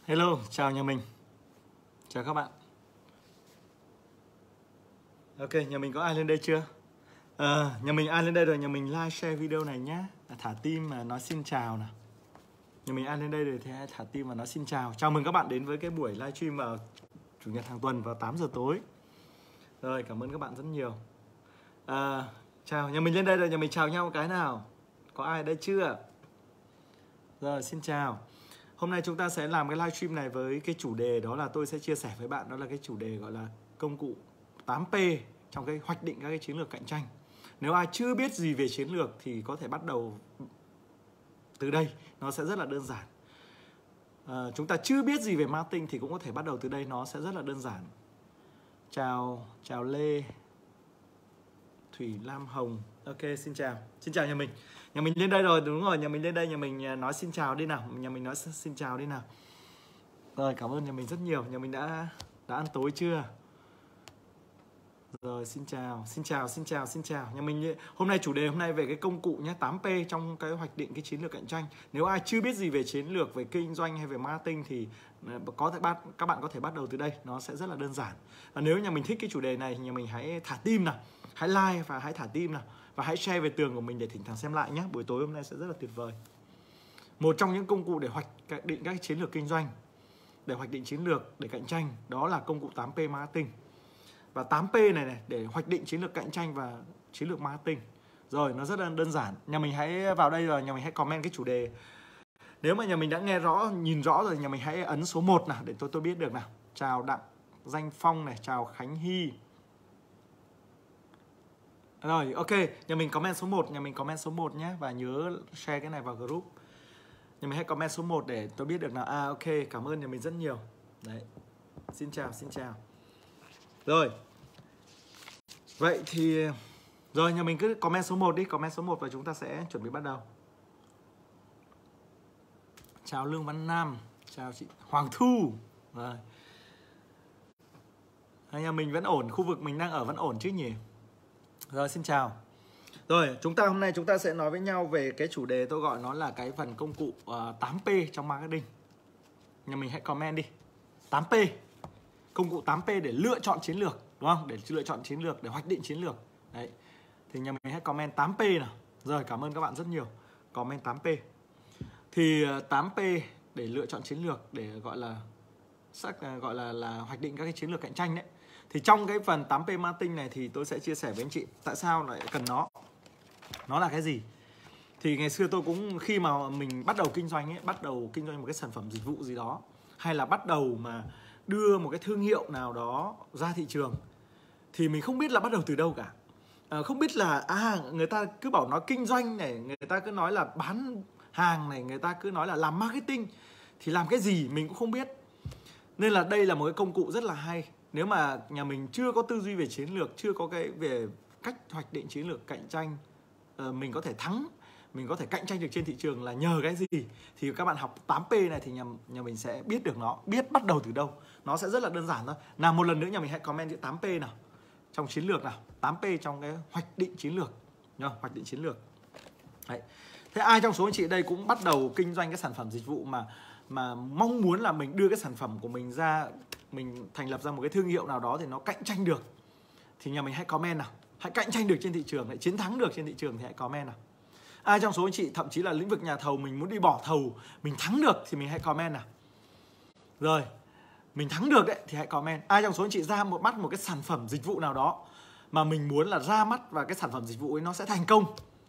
Hello, chào nhà mình. Chào các bạn. Ok, nhà mình có ai lên đây chưa? Nhà mình ai lên đây rồi, nhà mình like, share video này nhé. Thả tim mà nói xin chào nào. Nhà mình ai lên đây rồi thì hãy thả tim và nói xin chào. Chào mừng các bạn đến với cái buổi livestream vào Chủ nhật hàng tuần vào 8 giờ tối. Rồi, cảm ơn các bạn rất nhiều. Chào, nhà mình lên đây rồi, nhà mình chào nhau một cái nào. Có ai ở đây chưa? Rồi, xin chào. Hôm nay chúng ta sẽ làm cái livestream này với cái chủ đề đó là tôi sẽ chia sẻ với bạn, đó là cái chủ đề gọi là công cụ 8P trong cái hoạch định các cái chiến lược cạnh tranh. Nếu ai chưa biết gì về chiến lược thì có thể bắt đầu từ đây, nó sẽ rất là đơn giản. Chúng ta chưa biết gì về marketing thì cũng có thể bắt đầu từ đây, nó sẽ rất là đơn giản. Chào Lê, Thủy Lam Hồng. Ok, xin chào nhà mình. Nhà mình lên đây rồi, đúng rồi, nhà mình lên đây, nhà mình nói xin chào đi nào. Nhà mình nói xin chào đi nào. Rồi, cảm ơn nhà mình rất nhiều. Nhà mình đã ăn tối chưa? Rồi, xin chào. Nhà mình hôm nay chủ đề hôm nay về cái công cụ nhé, 8P trong cái hoạch định cái chiến lược cạnh tranh. Nếu ai chưa biết gì về chiến lược, về kinh doanh hay về marketing thì các bạn có thể bắt đầu từ đây, nó sẽ rất là đơn giản. Và nếu nhà mình thích cái chủ đề này thì nhà mình hãy thả tim nào, hãy like và hãy thả tim nào, và hãy share về tường của mình để thỉnh thoảng xem lại nhé. Buổi tối hôm nay sẽ rất là tuyệt vời. Một trong những công cụ để hoạch định các chiến lược kinh doanh, để hoạch định chiến lược để cạnh tranh, đó là công cụ 8P marketing. Và 8P này để hoạch định chiến lược cạnh tranh và chiến lược marketing. Rồi, nó rất là đơn giản. Nhà mình hãy vào đây rồi, nhà mình hãy comment cái chủ đề. Nếu mà nhà mình đã nghe rõ, nhìn rõ rồi, nhà mình hãy ấn số 1 nào để tôi biết được nào. Chào Đặng Danh Phong này, chào Khánh Hy. Rồi, ok, nhà mình comment số 1 nhé. Và nhớ share cái này vào group. Nhà mình hãy comment số 1 để tôi biết được nào. Ok, cảm ơn nhà mình rất nhiều. Đấy, xin chào. Rồi, vậy thì rồi, nhà mình cứ comment số 1 đi, comment số 1 và chúng ta sẽ chuẩn bị bắt đầu. Chào Lương Văn Nam, chào chị Hoàng Thu. Rồi, nhà mình vẫn ổn, khu vực mình đang ở vẫn ổn chứ nhỉ? Rồi, xin chào. Rồi, hôm nay chúng ta sẽ nói với nhau về cái chủ đề tôi gọi nó là cái phần công cụ 8P trong marketing. Nhà mình hãy comment đi. 8P. Công cụ 8P để lựa chọn chiến lược, đúng không? Để lựa chọn chiến lược, để hoạch định chiến lược. Đấy. Thì nhà mình hãy comment 8P nào. Rồi, cảm ơn các bạn rất nhiều. Comment 8P. Thì 8P để lựa chọn chiến lược, để gọi là hoạch định các cái chiến lược cạnh tranh đấy. Thì trong cái phần 8P marketing này thì tôi sẽ chia sẻ với anh chị tại sao lại cần nó. Nó là cái gì? Thì ngày xưa tôi cũng, khi mà mình bắt đầu kinh doanh một cái sản phẩm dịch vụ gì đó, hay là bắt đầu mà đưa một cái thương hiệu nào đó ra thị trường, thì mình không biết là bắt đầu từ đâu cả. Không biết là người ta cứ bảo nói kinh doanh này, người ta cứ nói là bán hàng này, người ta cứ nói là làm marketing, thì làm cái gì mình cũng không biết. Nên là đây là một cái công cụ rất là hay. Nếu mà nhà mình chưa có tư duy về chiến lược, chưa có cái về cách hoạch định chiến lược cạnh tranh, mình có thể thắng, mình có thể cạnh tranh được trên thị trường là nhờ cái gì, thì các bạn học 8P này thì nhà mình sẽ biết được nó, biết bắt đầu từ đâu. Nó sẽ rất là đơn giản thôi. Nào, một lần nữa nhà mình hãy comment chữ 8P nào trong chiến lược nào. 8P trong cái hoạch định chiến lược. Hoạch định chiến lược. Đấy. Thế ai trong số anh chị đây cũng bắt đầu kinh doanh cái sản phẩm dịch vụ mà mong muốn là mình đưa cái sản phẩm của mình ra, mình thành lập ra một cái thương hiệu nào đó thì nó cạnh tranh được, thì nhà mình hãy comment nào. Hãy cạnh tranh được trên thị trường, hãy chiến thắng được trên thị trường thì hãy comment nào. Ai trong số anh chị thậm chí là lĩnh vực nhà thầu, mình muốn đi bỏ thầu, mình thắng được thì mình hãy comment nào. Rồi, mình thắng được đấy thì hãy comment. Ai trong số anh chị ra một cái sản phẩm dịch vụ nào đó mà mình muốn là ra mắt và cái sản phẩm dịch vụ ấy nó sẽ thành công,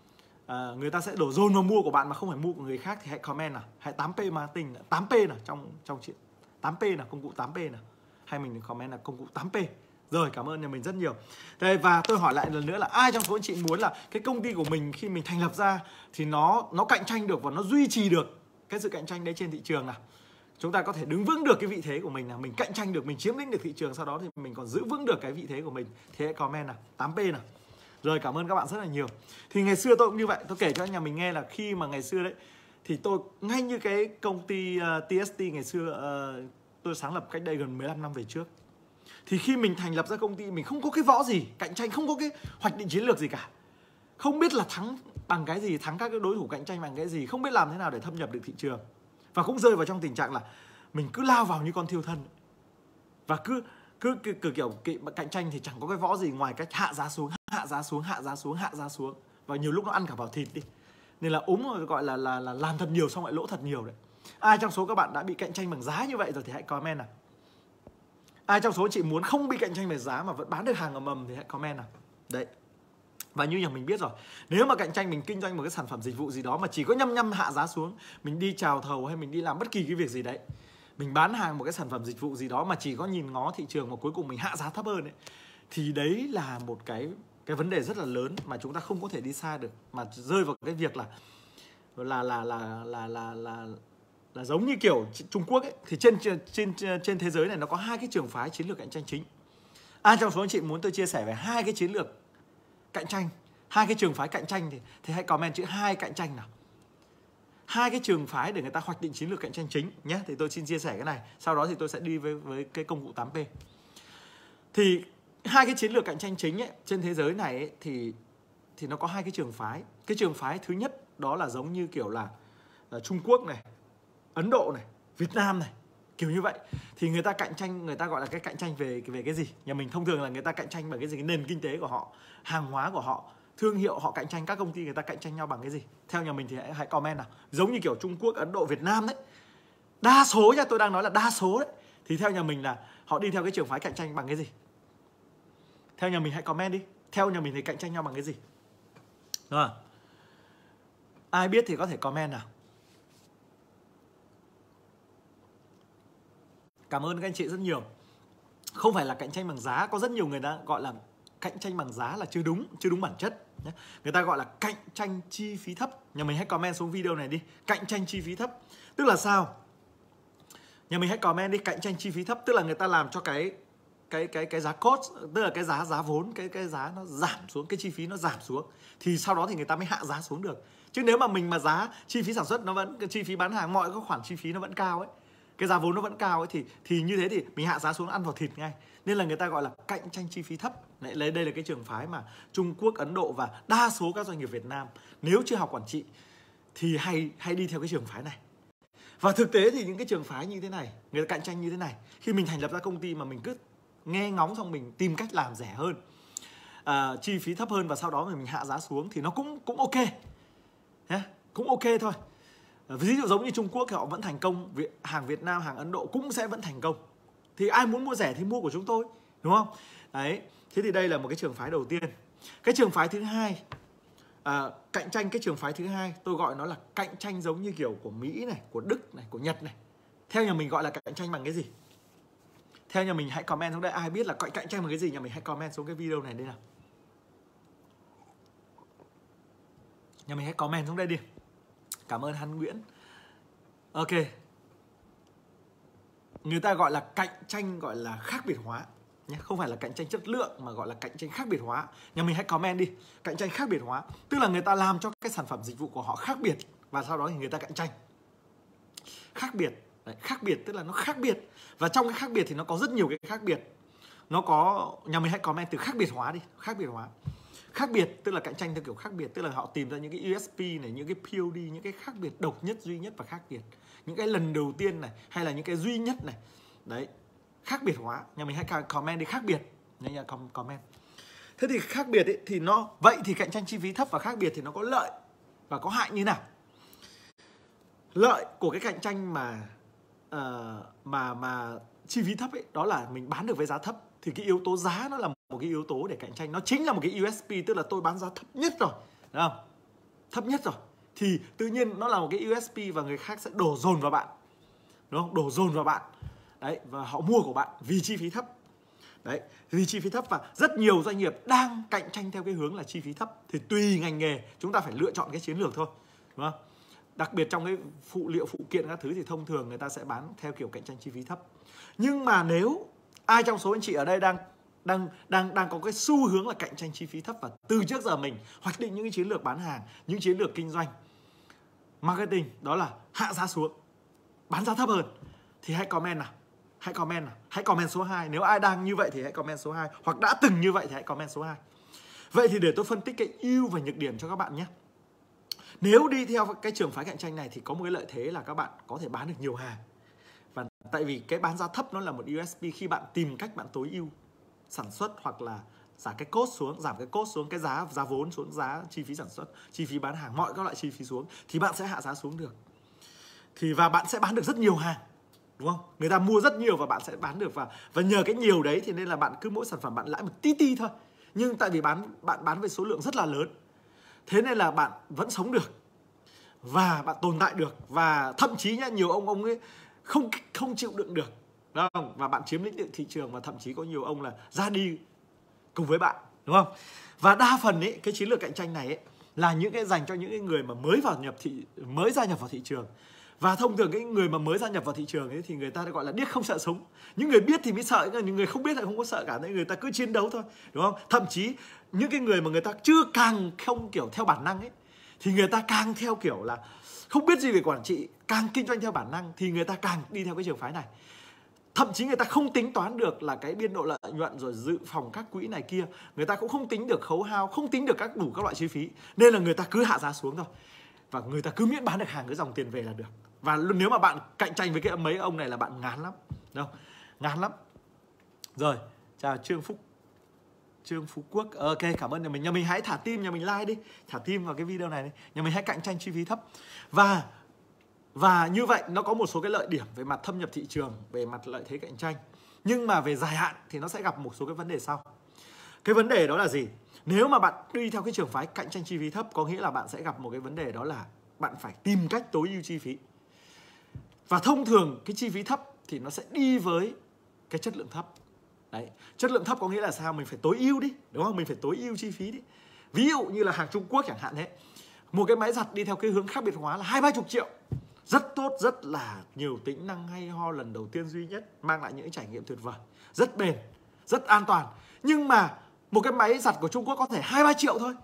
người ta sẽ đổ dồn vào mua của bạn mà không phải mua của người khác, thì hãy comment nào. Hãy 8P marketing, 8P nào trong chuyện 8P nào, công cụ 8P nào. Hay mình comment là công cụ 8P. Rồi, cảm ơn nhà mình rất nhiều. Đây, và tôi hỏi lại lần nữa là ai trong số anh chị muốn là cái công ty của mình khi mình thành lập ra thì nó cạnh tranh được và nó duy trì được cái sự cạnh tranh đấy trên thị trường nào. Chúng ta có thể đứng vững được cái vị thế của mình nào, mình cạnh tranh được, mình chiếm lĩnh được thị trường, sau đó thì mình còn giữ vững được cái vị thế của mình, thì hãy comment nào, 8P nào. Rồi, cảm ơn các bạn rất là nhiều. Thì ngày xưa tôi cũng như vậy, tôi kể cho nhà mình nghe là khi mà ngày xưa đấy thì tôi ngay như cái công ty TST ngày xưa tôi sáng lập cách đây gần 15 năm về trước. Thì khi mình thành lập ra công ty, mình không có cái võ gì cạnh tranh, không có cái hoạch định chiến lược gì cả, không biết là thắng bằng cái gì, thắng các cái đối thủ cạnh tranh bằng cái gì, không biết làm thế nào để thâm nhập được thị trường. Và cũng rơi vào trong tình trạng là mình cứ lao vào như con thiêu thân và cứ kiểu cạnh tranh thì chẳng có cái võ gì ngoài cách hạ giá xuống, hạ giá xuống, hạ giá xuống, hạ giá xuống, và nhiều lúc nó ăn cả vào thịt đi. Nên là gọi là làm thật nhiều xong lại lỗ thật nhiều đấy. Ai trong số các bạn đã bị cạnh tranh bằng giá như vậy rồi thì hãy comment nào. Ai trong số chị muốn không bị cạnh tranh về giá mà vẫn bán được hàng ầm ầm thì hãy comment nào. Đấy. Và như nhà mình biết rồi, nếu mà cạnh tranh mình kinh doanh một cái sản phẩm dịch vụ gì đó mà chỉ có nhăm hạ giá xuống, mình đi chào thầu hay mình đi làm bất kỳ cái việc gì đấy, mình bán hàng một cái sản phẩm dịch vụ gì đó mà chỉ có nhìn ngó thị trường mà cuối cùng mình hạ giá thấp hơn ấy, thì đấy là một cái vấn đề rất là lớn mà chúng ta không có thể đi xa được, mà rơi vào cái việc là giống như kiểu Trung Quốc ấy, thì trên thế giới này nó có hai cái trường phái chiến lược cạnh tranh chính. Ai trong số anh chị muốn tôi chia sẻ về hai cái chiến lược cạnh tranh, hai cái trường phái cạnh tranh thì hãy comment chữ hai cạnh tranh nào. Hai cái trường phái để người ta hoạch định chiến lược cạnh tranh chính nhé. Thì tôi xin chia sẻ cái này, sau đó thì tôi sẽ đi với cái công cụ 8P. Thì hai cái chiến lược cạnh tranh chính ấy, trên thế giới này ấy, thì nó có hai cái trường phái. Cái trường phái thứ nhất đó là giống như kiểu là Trung Quốc này, Ấn Độ này, Việt Nam này, kiểu như vậy. Thì người ta cạnh tranh, người ta gọi là cái cạnh tranh về cái gì? Nhà mình thông thường là người ta cạnh tranh bằng cái gì? Cái nền kinh tế của họ, hàng hóa của họ, thương hiệu họ cạnh tranh, các công ty người ta cạnh tranh nhau bằng cái gì? Theo nhà mình thì hãy comment nào. Giống như kiểu Trung Quốc, Ấn Độ, Việt Nam đấy. Đa số nha, tôi đang nói là đa số đấy. Thì theo nhà mình là họ đi theo cái trường phái cạnh tranh bằng cái gì? Theo nhà mình hãy comment đi. Theo nhà mình thì cạnh tranh nhau bằng cái gì? Đúng không? Ai biết thì có thể comment nào. Cảm ơn các anh chị rất nhiều. Không phải là cạnh tranh bằng giá, có rất nhiều người đã gọi là cạnh tranh bằng giá là chưa đúng bản chất. Người ta gọi là cạnh tranh chi phí thấp. Nhà mình hãy comment xuống video này đi. Cạnh tranh chi phí thấp tức là sao? Nhà mình hãy comment đi. Cạnh tranh chi phí thấp tức là người ta làm cho cái giá cost, tức là cái giá vốn, cái giá nó giảm xuống, cái chi phí nó giảm xuống, thì sau đó thì người ta mới hạ giá xuống được. Chứ nếu mà mình mà giá chi phí sản xuất nó vẫn, cái chi phí bán hàng, mọi các khoản chi phí nó vẫn cao ấy, cái giá vốn nó vẫn cao ấy, thì như thế thì mình hạ giá xuống ăn vào thịt ngay. Nên là người ta gọi là cạnh tranh chi phí thấp. Đây là cái trường phái mà Trung Quốc, Ấn Độ và đa số các doanh nghiệp Việt Nam nếu chưa học quản trị thì hay đi theo cái trường phái này. Và thực tế thì những cái trường phái như thế này, người ta cạnh tranh như thế này, khi mình thành lập ra công ty mà mình cứ nghe ngóng xong mình tìm cách làm rẻ hơn, chi phí thấp hơn, và sau đó mình hạ giá xuống thì nó cũng ok nhé, cũng ok thôi. Ví dụ giống như Trung Quốc thì họ vẫn thành công, hàng Việt Nam, hàng Ấn Độ cũng sẽ vẫn thành công. Thì ai muốn mua rẻ thì mua của chúng tôi, đúng không? Đấy, thế thì đây là một cái trường phái đầu tiên. Cái trường phái thứ hai, cạnh tranh cái trường phái thứ hai, tôi gọi nó là cạnh tranh giống như kiểu của Mỹ này, của Đức này, của Nhật này. Theo nhà mình gọi là cạnh tranh bằng cái gì? Theo nhà mình hãy comment xuống đây. Ai biết là cạnh tranh bằng cái gì, nhà mình hãy comment xuống cái video này đây nào. Nhà mình hãy comment xuống đây đi. Cảm ơn Hắn Nguyễn. Ok. Người ta gọi là cạnh tranh gọi là khác biệt hóa nhé, không phải là cạnh tranh chất lượng mà gọi là cạnh tranh khác biệt hóa. Nhà mình hãy comment đi. Cạnh tranh khác biệt hóa tức là người ta làm cho cái sản phẩm dịch vụ của họ khác biệt và sau đó thì người ta cạnh tranh. Khác biệt. Đấy, khác biệt tức là nó khác biệt. Và trong cái khác biệt thì nó có rất nhiều cái khác biệt. Nó có, nhà mình hãy comment từ khác biệt hóa đi. Khác biệt hóa. Khác biệt tức là cạnh tranh theo kiểu khác biệt, tức là họ tìm ra những cái USP này, những cái POD, những cái khác biệt độc nhất, duy nhất và khác biệt. Những cái lần đầu tiên này, hay là những cái duy nhất này. Đấy, khác biệt hóa. Nhà mình hãy comment đi khác biệt. Nhà comment. Thế thì khác biệt ấy, thì nó, vậy thì cạnh tranh chi phí thấp và khác biệt thì nó có lợi và có hại như nào? Lợi của cái cạnh tranh mà chi phí thấp ấy, đó là mình bán được với giá thấp. Thì cái yếu tố giá nó là một cái yếu tố để cạnh tranh. Nó chính là một cái USP, tức là tôi bán giá thấp nhất rồi, đúng không? Thấp nhất rồi. Thì tự nhiên nó là một cái USP và người khác sẽ đổ dồn vào bạn, đúng không? Đổ dồn vào bạn. Đấy, và họ mua của bạn vì chi phí thấp. Đấy, vì chi phí thấp, và rất nhiều doanh nghiệp đang cạnh tranh theo cái hướng là chi phí thấp. Thì tùy ngành nghề chúng ta phải lựa chọn cái chiến lược thôi, đúng không? Đặc biệt trong cái phụ liệu, phụ kiện các thứ thì thông thường người ta sẽ bán theo kiểu cạnh tranh chi phí thấp. Nhưng mà nếu ai trong số anh chị ở đây đang có cái xu hướng là cạnh tranh chi phí thấp, và từ trước giờ mình hoạch định những cái chiến lược bán hàng, những chiến lược kinh doanh, marketing, đó là hạ giá xuống, bán giá thấp hơn, thì hãy comment nào. Hãy comment nào. Hãy comment số 2. Nếu ai đang như vậy thì hãy comment số 2. Hoặc đã từng như vậy thì hãy comment số 2. Vậy thì để tôi phân tích cái ưu và nhược điểm cho các bạn nhé. Nếu đi theo cái trường phái cạnh tranh này thì có một cái lợi thế là các bạn có thể bán được nhiều hàng. Và tại vì cái bán giá thấp nó là một USP khi bạn tìm cách bạn tối ưu sản xuất, hoặc là giảm cái cost xuống, cái giá vốn xuống, giá chi phí sản xuất, chi phí bán hàng, mọi các loại chi phí xuống, thì bạn sẽ hạ giá xuống được. Và bạn sẽ bán được rất nhiều hàng, đúng không? Người ta mua rất nhiều và bạn sẽ bán được, và nhờ cái nhiều đấy thì nên là bạn cứ mỗi sản phẩm bạn lãi một tí thôi. Nhưng tại vì bạn bán với số lượng rất là lớn, thế nên là bạn vẫn sống được và bạn tồn tại được. Và thậm chí nhá, nhiều ông ấy không chịu đựng được, đúng không? Và bạn chiếm lĩnh được thị trường, và thậm chí có nhiều ông là ra đi cùng với bạn, đúng không? Và đa phần ấy, cái chiến lược cạnh tranh này ấy, là những cái dành cho những cái người mà mới gia nhập vào thị trường. Và thông thường cái người mà mới gia nhập vào thị trường ấy thì người ta gọi là điếc không sợ súng. Những người biết thì mới sợ, những người không biết thì không có sợ cả, nên người ta cứ chiến đấu thôi, đúng không? Thậm chí những cái người mà người ta chưa càng không kiểu theo bản năng ấy, thì người ta càng theo kiểu là không biết gì về quản trị, càng kinh doanh theo bản năng, thì người ta càng đi theo cái trường phái này. Thậm chí người ta không tính toán được là cái biên độ lợi nhuận rồi dự phòng các quỹ này kia, người ta cũng không tính được khấu hao, không tính được đủ các loại chi phí, nên là người ta cứ hạ giá xuống thôi. Và người ta cứ miễn bán được hàng, cái dòng tiền về là được. Và nếu mà bạn cạnh tranh với mấy ông này là bạn ngán lắm, đúng không? Ngán lắm. Rồi, chào Trương Phú Quốc. Ok, cảm ơn nhà mình hãy thả tim, nhà mình like đi, thả tim vào cái video này đi. Nhà mình hãy cạnh tranh chi phí thấp. Và như vậy nó có một số cái lợi điểm về mặt thâm nhập thị trường, về mặt lợi thế cạnh tranh. Nhưng mà về dài hạn thì nó sẽ gặp một số cái vấn đề sau. Cái vấn đề đó là gì? Nếu mà bạn đi theo cái trường phái cạnh tranh chi phí thấp, có nghĩa là bạn sẽ gặp một cái vấn đề, đó là bạn phải tìm cách tối ưu chi phí. Và thông thường cái chi phí thấp thì nó sẽ đi với cái chất lượng thấp. Đấy, chất lượng thấp có nghĩa là sao? Mình phải tối ưu đi, đúng không? Mình phải tối ưu chi phí đi. Ví dụ như là hàng Trung Quốc chẳng hạn thế. Một cái máy giặt đi theo cái hướng khác biệt hóa là 20-30 triệu. Rất tốt, rất là nhiều tính năng hay ho, lần đầu tiên duy nhất, mang lại những trải nghiệm tuyệt vời, rất bền, rất an toàn. Nhưng mà một cái máy giặt của Trung Quốc có thể 2-3 triệu thôi.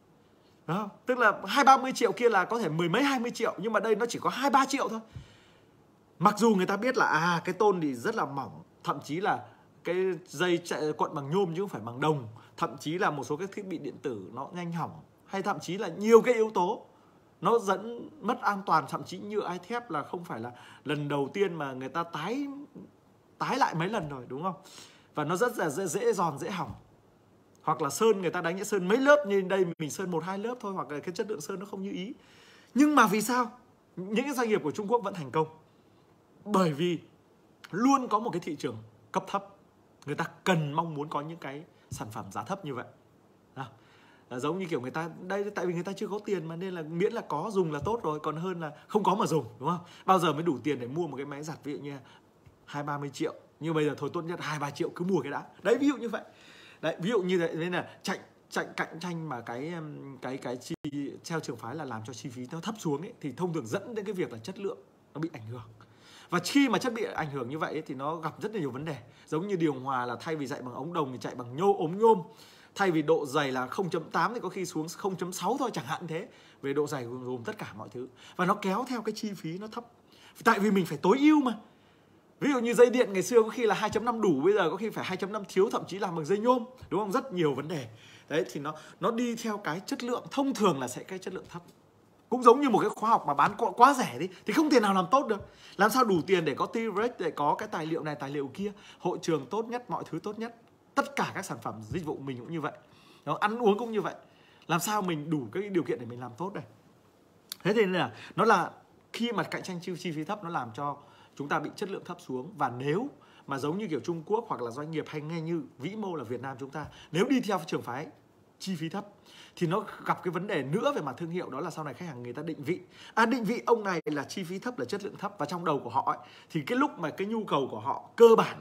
Đó, tức là 20-30 triệu kia là có thể 10 mấy 20 triệu, nhưng mà đây nó chỉ có 2-3 triệu thôi. Mặc dù người ta biết là cái tôn thì rất là mỏng, thậm chí là cái dây cuộn bằng nhôm chứ không phải bằng đồng, thậm chí là một số các thiết bị điện tử nó nhanh hỏng, hay thậm chí là nhiều cái yếu tố nó dẫn mất an toàn, thậm chí nhựa hay thép là không phải là lần đầu tiên mà người ta tái lại mấy lần rồi, đúng không? Và nó rất là dễ giòn, dễ hỏng. Hoặc là sơn, người ta đánh những sơn mấy lớp, như đây mình sơn 1-2 lớp thôi, hoặc là cái chất lượng sơn nó không như ý. Nhưng mà vì sao những cái doanh nghiệp của Trung Quốc vẫn thành công? Bởi vì luôn có một cái thị trường cấp thấp, người ta mong muốn có những cái sản phẩm giá thấp như vậy. Giống như kiểu người ta đây, tại vì người ta chưa có tiền mà, nên là miễn là có dùng là tốt rồi, còn hơn là không có mà dùng, đúng không? Bao giờ mới đủ tiền để mua một cái máy giặt ví dụ như 2-30 triệu, nhưng bây giờ thôi tốt nhất 2-3 triệu cứ mua cái đã. Đấy, ví dụ như vậy. Đấy, ví dụ như thế, nên là cạnh tranh mà cái chi theo trường phái là làm cho chi phí nó thấp xuống ấy, thì thông thường dẫn đến cái việc là chất lượng nó bị ảnh hưởng. Và khi mà chất bị ảnh hưởng như vậy ấy, thì nó gặp rất là nhiều vấn đề. Giống như điều hòa là thay vì chạy bằng ống đồng thì chạy bằng ống nhôm. Thay vì độ dày là 0.8 thì có khi xuống 0.6 thôi, chẳng hạn thế. Về độ dày gồm tất cả mọi thứ. Và nó kéo theo cái chi phí nó thấp. Tại vì mình phải tối ưu mà. Ví dụ như dây điện ngày xưa có khi là 2.5 đủ, bây giờ có khi phải 2.5 thiếu, thậm chí làm bằng dây nhôm, đúng không? Rất nhiều vấn đề. Đấy, thì nó đi theo cái chất lượng, thông thường là sẽ cái chất lượng thấp. Cũng giống như một cái khóa học mà bán quá rẻ đi thì không thể nào làm tốt được. Làm sao đủ tiền để có T-Rex, để có cái tài liệu này, tài liệu kia, hội trường tốt nhất, mọi thứ tốt nhất. Tất cả các sản phẩm dịch vụ mình cũng như vậy. Nó ăn uống cũng như vậy. Làm sao mình đủ cái điều kiện để mình làm tốt đây. Thế thì là nó là khi mà cạnh tranh chi phí thấp, nó làm cho chúng ta bị chất lượng thấp xuống. Và nếu mà giống như kiểu Trung Quốc hoặc là doanh nghiệp hay nghe như vĩ mô là Việt Nam chúng ta, nếu đi theo trường phái chi phí thấp thì nó gặp cái vấn đề nữa về mặt thương hiệu, đó là sau này khách hàng người ta định vị. Định vị ông này là chi phí thấp, là chất lượng thấp, và trong đầu của họ ấy, thì cái lúc mà cái nhu cầu của họ cơ bản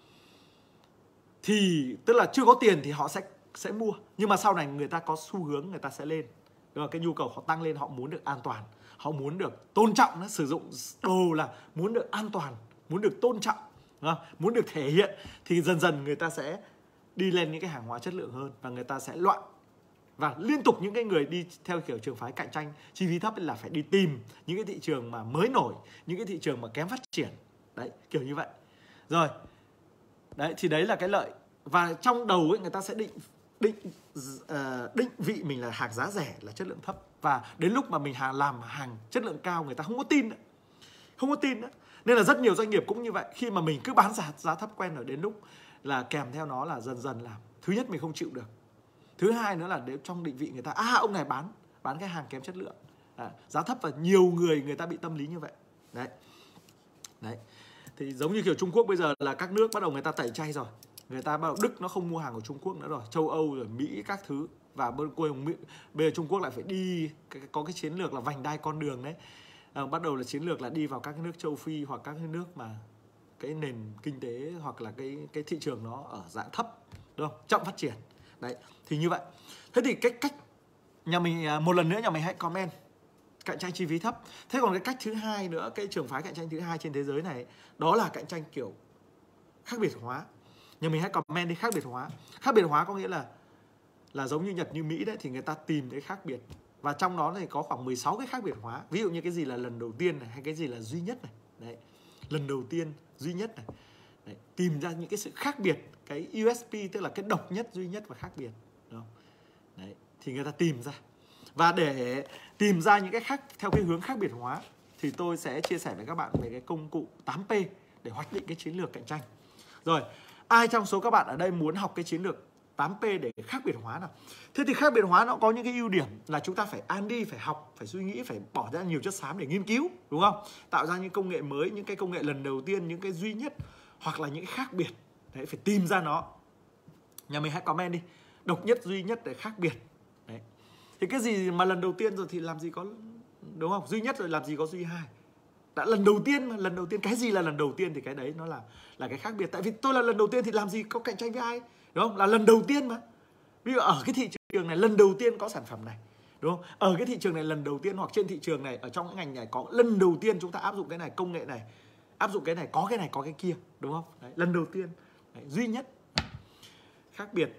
thì tức là chưa có tiền thì họ sẽ mua, nhưng mà sau này người ta có xu hướng người ta sẽ lên. Đúng không? Cái nhu cầu họ tăng lên, họ muốn được an toàn, họ muốn được tôn trọng, sử dụng đồ là muốn được an toàn, muốn được tôn trọng, đúng không? Muốn được thể hiện, thì dần dần người ta sẽ đi lên những cái hàng hóa chất lượng hơn, và người ta sẽ loạn. Và liên tục những cái người đi theo kiểu trường phái cạnh tranh chi phí thấp là phải đi tìm những cái thị trường mà mới nổi, những cái thị trường mà kém phát triển. Đấy, kiểu như vậy. Rồi. Đấy, thì đấy là cái lợi. Và trong đầu ấy, người ta sẽ định vị mình là hàng giá rẻ, là chất lượng thấp. Và đến lúc mà mình làm hàng chất lượng cao, người ta không có tin nữa. Không có tin nữa. Nên là rất nhiều doanh nghiệp cũng như vậy. Khi mà mình cứ bán giá thấp quen rồi, đến lúc là kèm theo nó là dần dần là thứ nhất mình không chịu được. Thứ hai nữa là nếu trong định vị người ta ông này bán cái hàng kém chất lượng, giá thấp, và nhiều người ta bị tâm lý như vậy. Đấy. Thì giống như kiểu Trung Quốc bây giờ là các nước bắt đầu người ta tẩy chay rồi. Người ta bắt đầu Đức nó không mua hàng của Trung Quốc nữa rồi, châu Âu rồi Mỹ các thứ, và bây giờ Trung Quốc lại phải đi có cái chiến lược là vành đai con đường đấy. Bắt đầu là chiến lược là đi vào các nước châu Phi hoặc các nước mà cái nền kinh tế hoặc là cái thị trường nó ở dạng thấp, đúng không? Chậm phát triển. Đấy, thì như vậy. Thế thì cái cách nhà mình một lần nữa nhà mình hãy comment cạnh tranh chi phí thấp. Thế còn cái cách thứ hai nữa, cái trường phái cạnh tranh thứ hai trên thế giới này, đó là cạnh tranh kiểu khác biệt hóa. Nhà mình hãy comment đi, khác biệt hóa. Khác biệt hóa có nghĩa là giống như Nhật như Mỹ đấy, thì người ta tìm cái khác biệt. Và trong đó thì có khoảng 16 cái khác biệt hóa. Ví dụ như cái gì là lần đầu tiên này, hay cái gì là duy nhất này. Đấy, lần đầu tiên, duy nhất này. Đấy, tìm ra những cái sự khác biệt, cái USP tức là cái độc nhất, duy nhất và khác biệt, đúng không? Đấy, thì người ta tìm ra. Và để tìm ra những cái khác theo cái hướng khác biệt hóa thì tôi sẽ chia sẻ với các bạn về cái công cụ 8P để hoạch định cái chiến lược cạnh tranh. Rồi, ai trong số các bạn ở đây muốn học cái chiến lược 8P để khác biệt hóa nào? Thế thì khác biệt hóa nó có những cái ưu điểm là chúng ta phải R&D, phải học, phải suy nghĩ, phải bỏ ra nhiều chất xám để nghiên cứu, đúng không? Tạo ra những công nghệ mới, những cái công nghệ lần đầu tiên, những cái duy nhất hoặc là những cái khác biệt. Đấy, phải tìm ra nó. Nhà mình hãy comment đi, độc nhất, duy nhất để khác biệt. Đấy. Thì cái gì mà lần đầu tiên rồi thì làm gì có, đúng không? Duy nhất rồi làm gì có duy hai. Đã lần đầu tiên mà, lần đầu tiên, cái gì là lần đầu tiên thì cái đấy nó là cái khác biệt. Tại vì tôi là lần đầu tiên thì làm gì có cạnh tranh với ai, đúng không? Là lần đầu tiên mà. Ví dụ ở cái thị trường này lần đầu tiên có sản phẩm này, đúng không? Ở cái thị trường này lần đầu tiên, hoặc trên thị trường này, ở trong cái ngành này có lần đầu tiên chúng ta áp dụng cái này, công nghệ này, áp dụng cái này, có cái kia, đúng không? Đấy, lần đầu tiên. Đấy, duy nhất, khác biệt.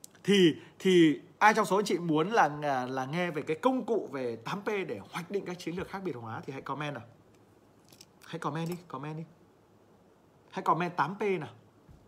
Thì ai trong số anh chị muốn là nghe về cái công cụ về 8P để hoạch định các chiến lược khác biệt hóa thì hãy comment nào. Hãy comment đi. Hãy comment 8P nào.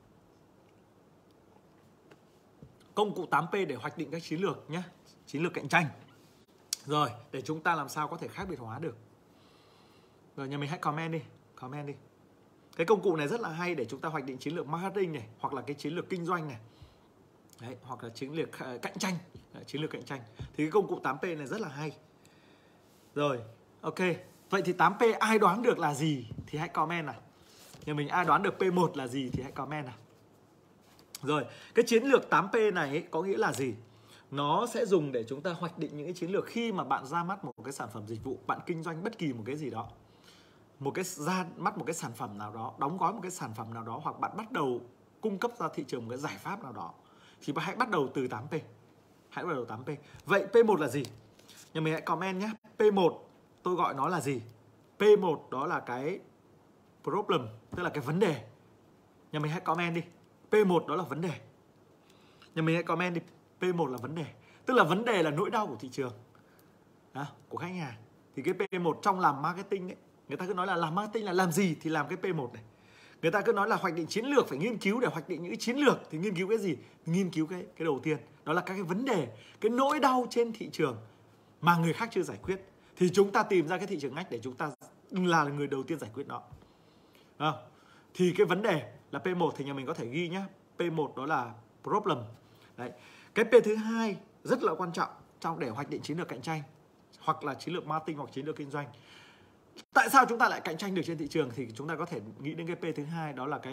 Công cụ 8P để hoạch định các chiến lược nhé, chiến lược cạnh tranh. Rồi, để chúng ta làm sao có thể khác biệt hóa được. Rồi, nhà mình hãy comment đi. Cái công cụ này rất là hay để chúng ta hoạch định chiến lược marketing này, hoặc là cái chiến lược kinh doanh này. Đấy, hoặc là chiến lược cạnh tranh. Đấy, chiến lược cạnh tranh. Thì cái công cụ 8P này rất là hay. Rồi, ok. Vậy thì 8P ai đoán được là gì thì hãy comment nào. Nhà mình ai đoán được P1 là gì thì hãy comment nào. Rồi, cái chiến lược 8P này ấy, có nghĩa là gì? Nó sẽ dùng để chúng ta hoạch định những cái chiến lược khi mà bạn ra mắt một cái sản phẩm dịch vụ, bạn kinh doanh bất kỳ một cái gì đó. Ra mắt một cái sản phẩm nào đó, đóng gói một cái sản phẩm nào đó, hoặc bạn bắt đầu cung cấp ra thị trường một cái giải pháp nào đó, thì hãy bắt đầu từ 8P. Hãy bắt đầu 8P. Vậy P1 là gì? Nhà mình hãy comment nhé. P1 tôi gọi nó là gì? P1 đó là cái problem, tức là cái vấn đề. Nhà mình hãy comment đi. P1 đó là vấn đề. Nhà mình hãy comment đi. P1 là vấn đề. Tức là vấn đề là nỗi đau của thị trường, của khách hàng. Thì cái P1 trong làm marketing đấy, người ta cứ nói là làm marketing là làm gì thì làm cái P1 này. Người ta cứ nói là hoạch định chiến lược, phải nghiên cứu để hoạch định những cái chiến lược. Thì nghiên cứu cái gì? Nghiên cứu cái đầu tiên. Đó là các cái vấn đề, cái nỗi đau trên thị trường mà người khác chưa giải quyết. Thì chúng ta tìm ra cái thị trường ngách để chúng ta là người đầu tiên giải quyết nó. Thì cái vấn đề là P1 thì nhà mình có thể ghi nhé. P1 đó là problem. Đấy. Cái P thứ hai rất là quan trọng trong để hoạch định chiến lược cạnh tranh, hoặc là chiến lược marketing, hoặc chiến lược kinh doanh. Tại sao chúng ta lại cạnh tranh được trên thị trường? Thì chúng ta có thể nghĩ đến cái P thứ hai, đó là cái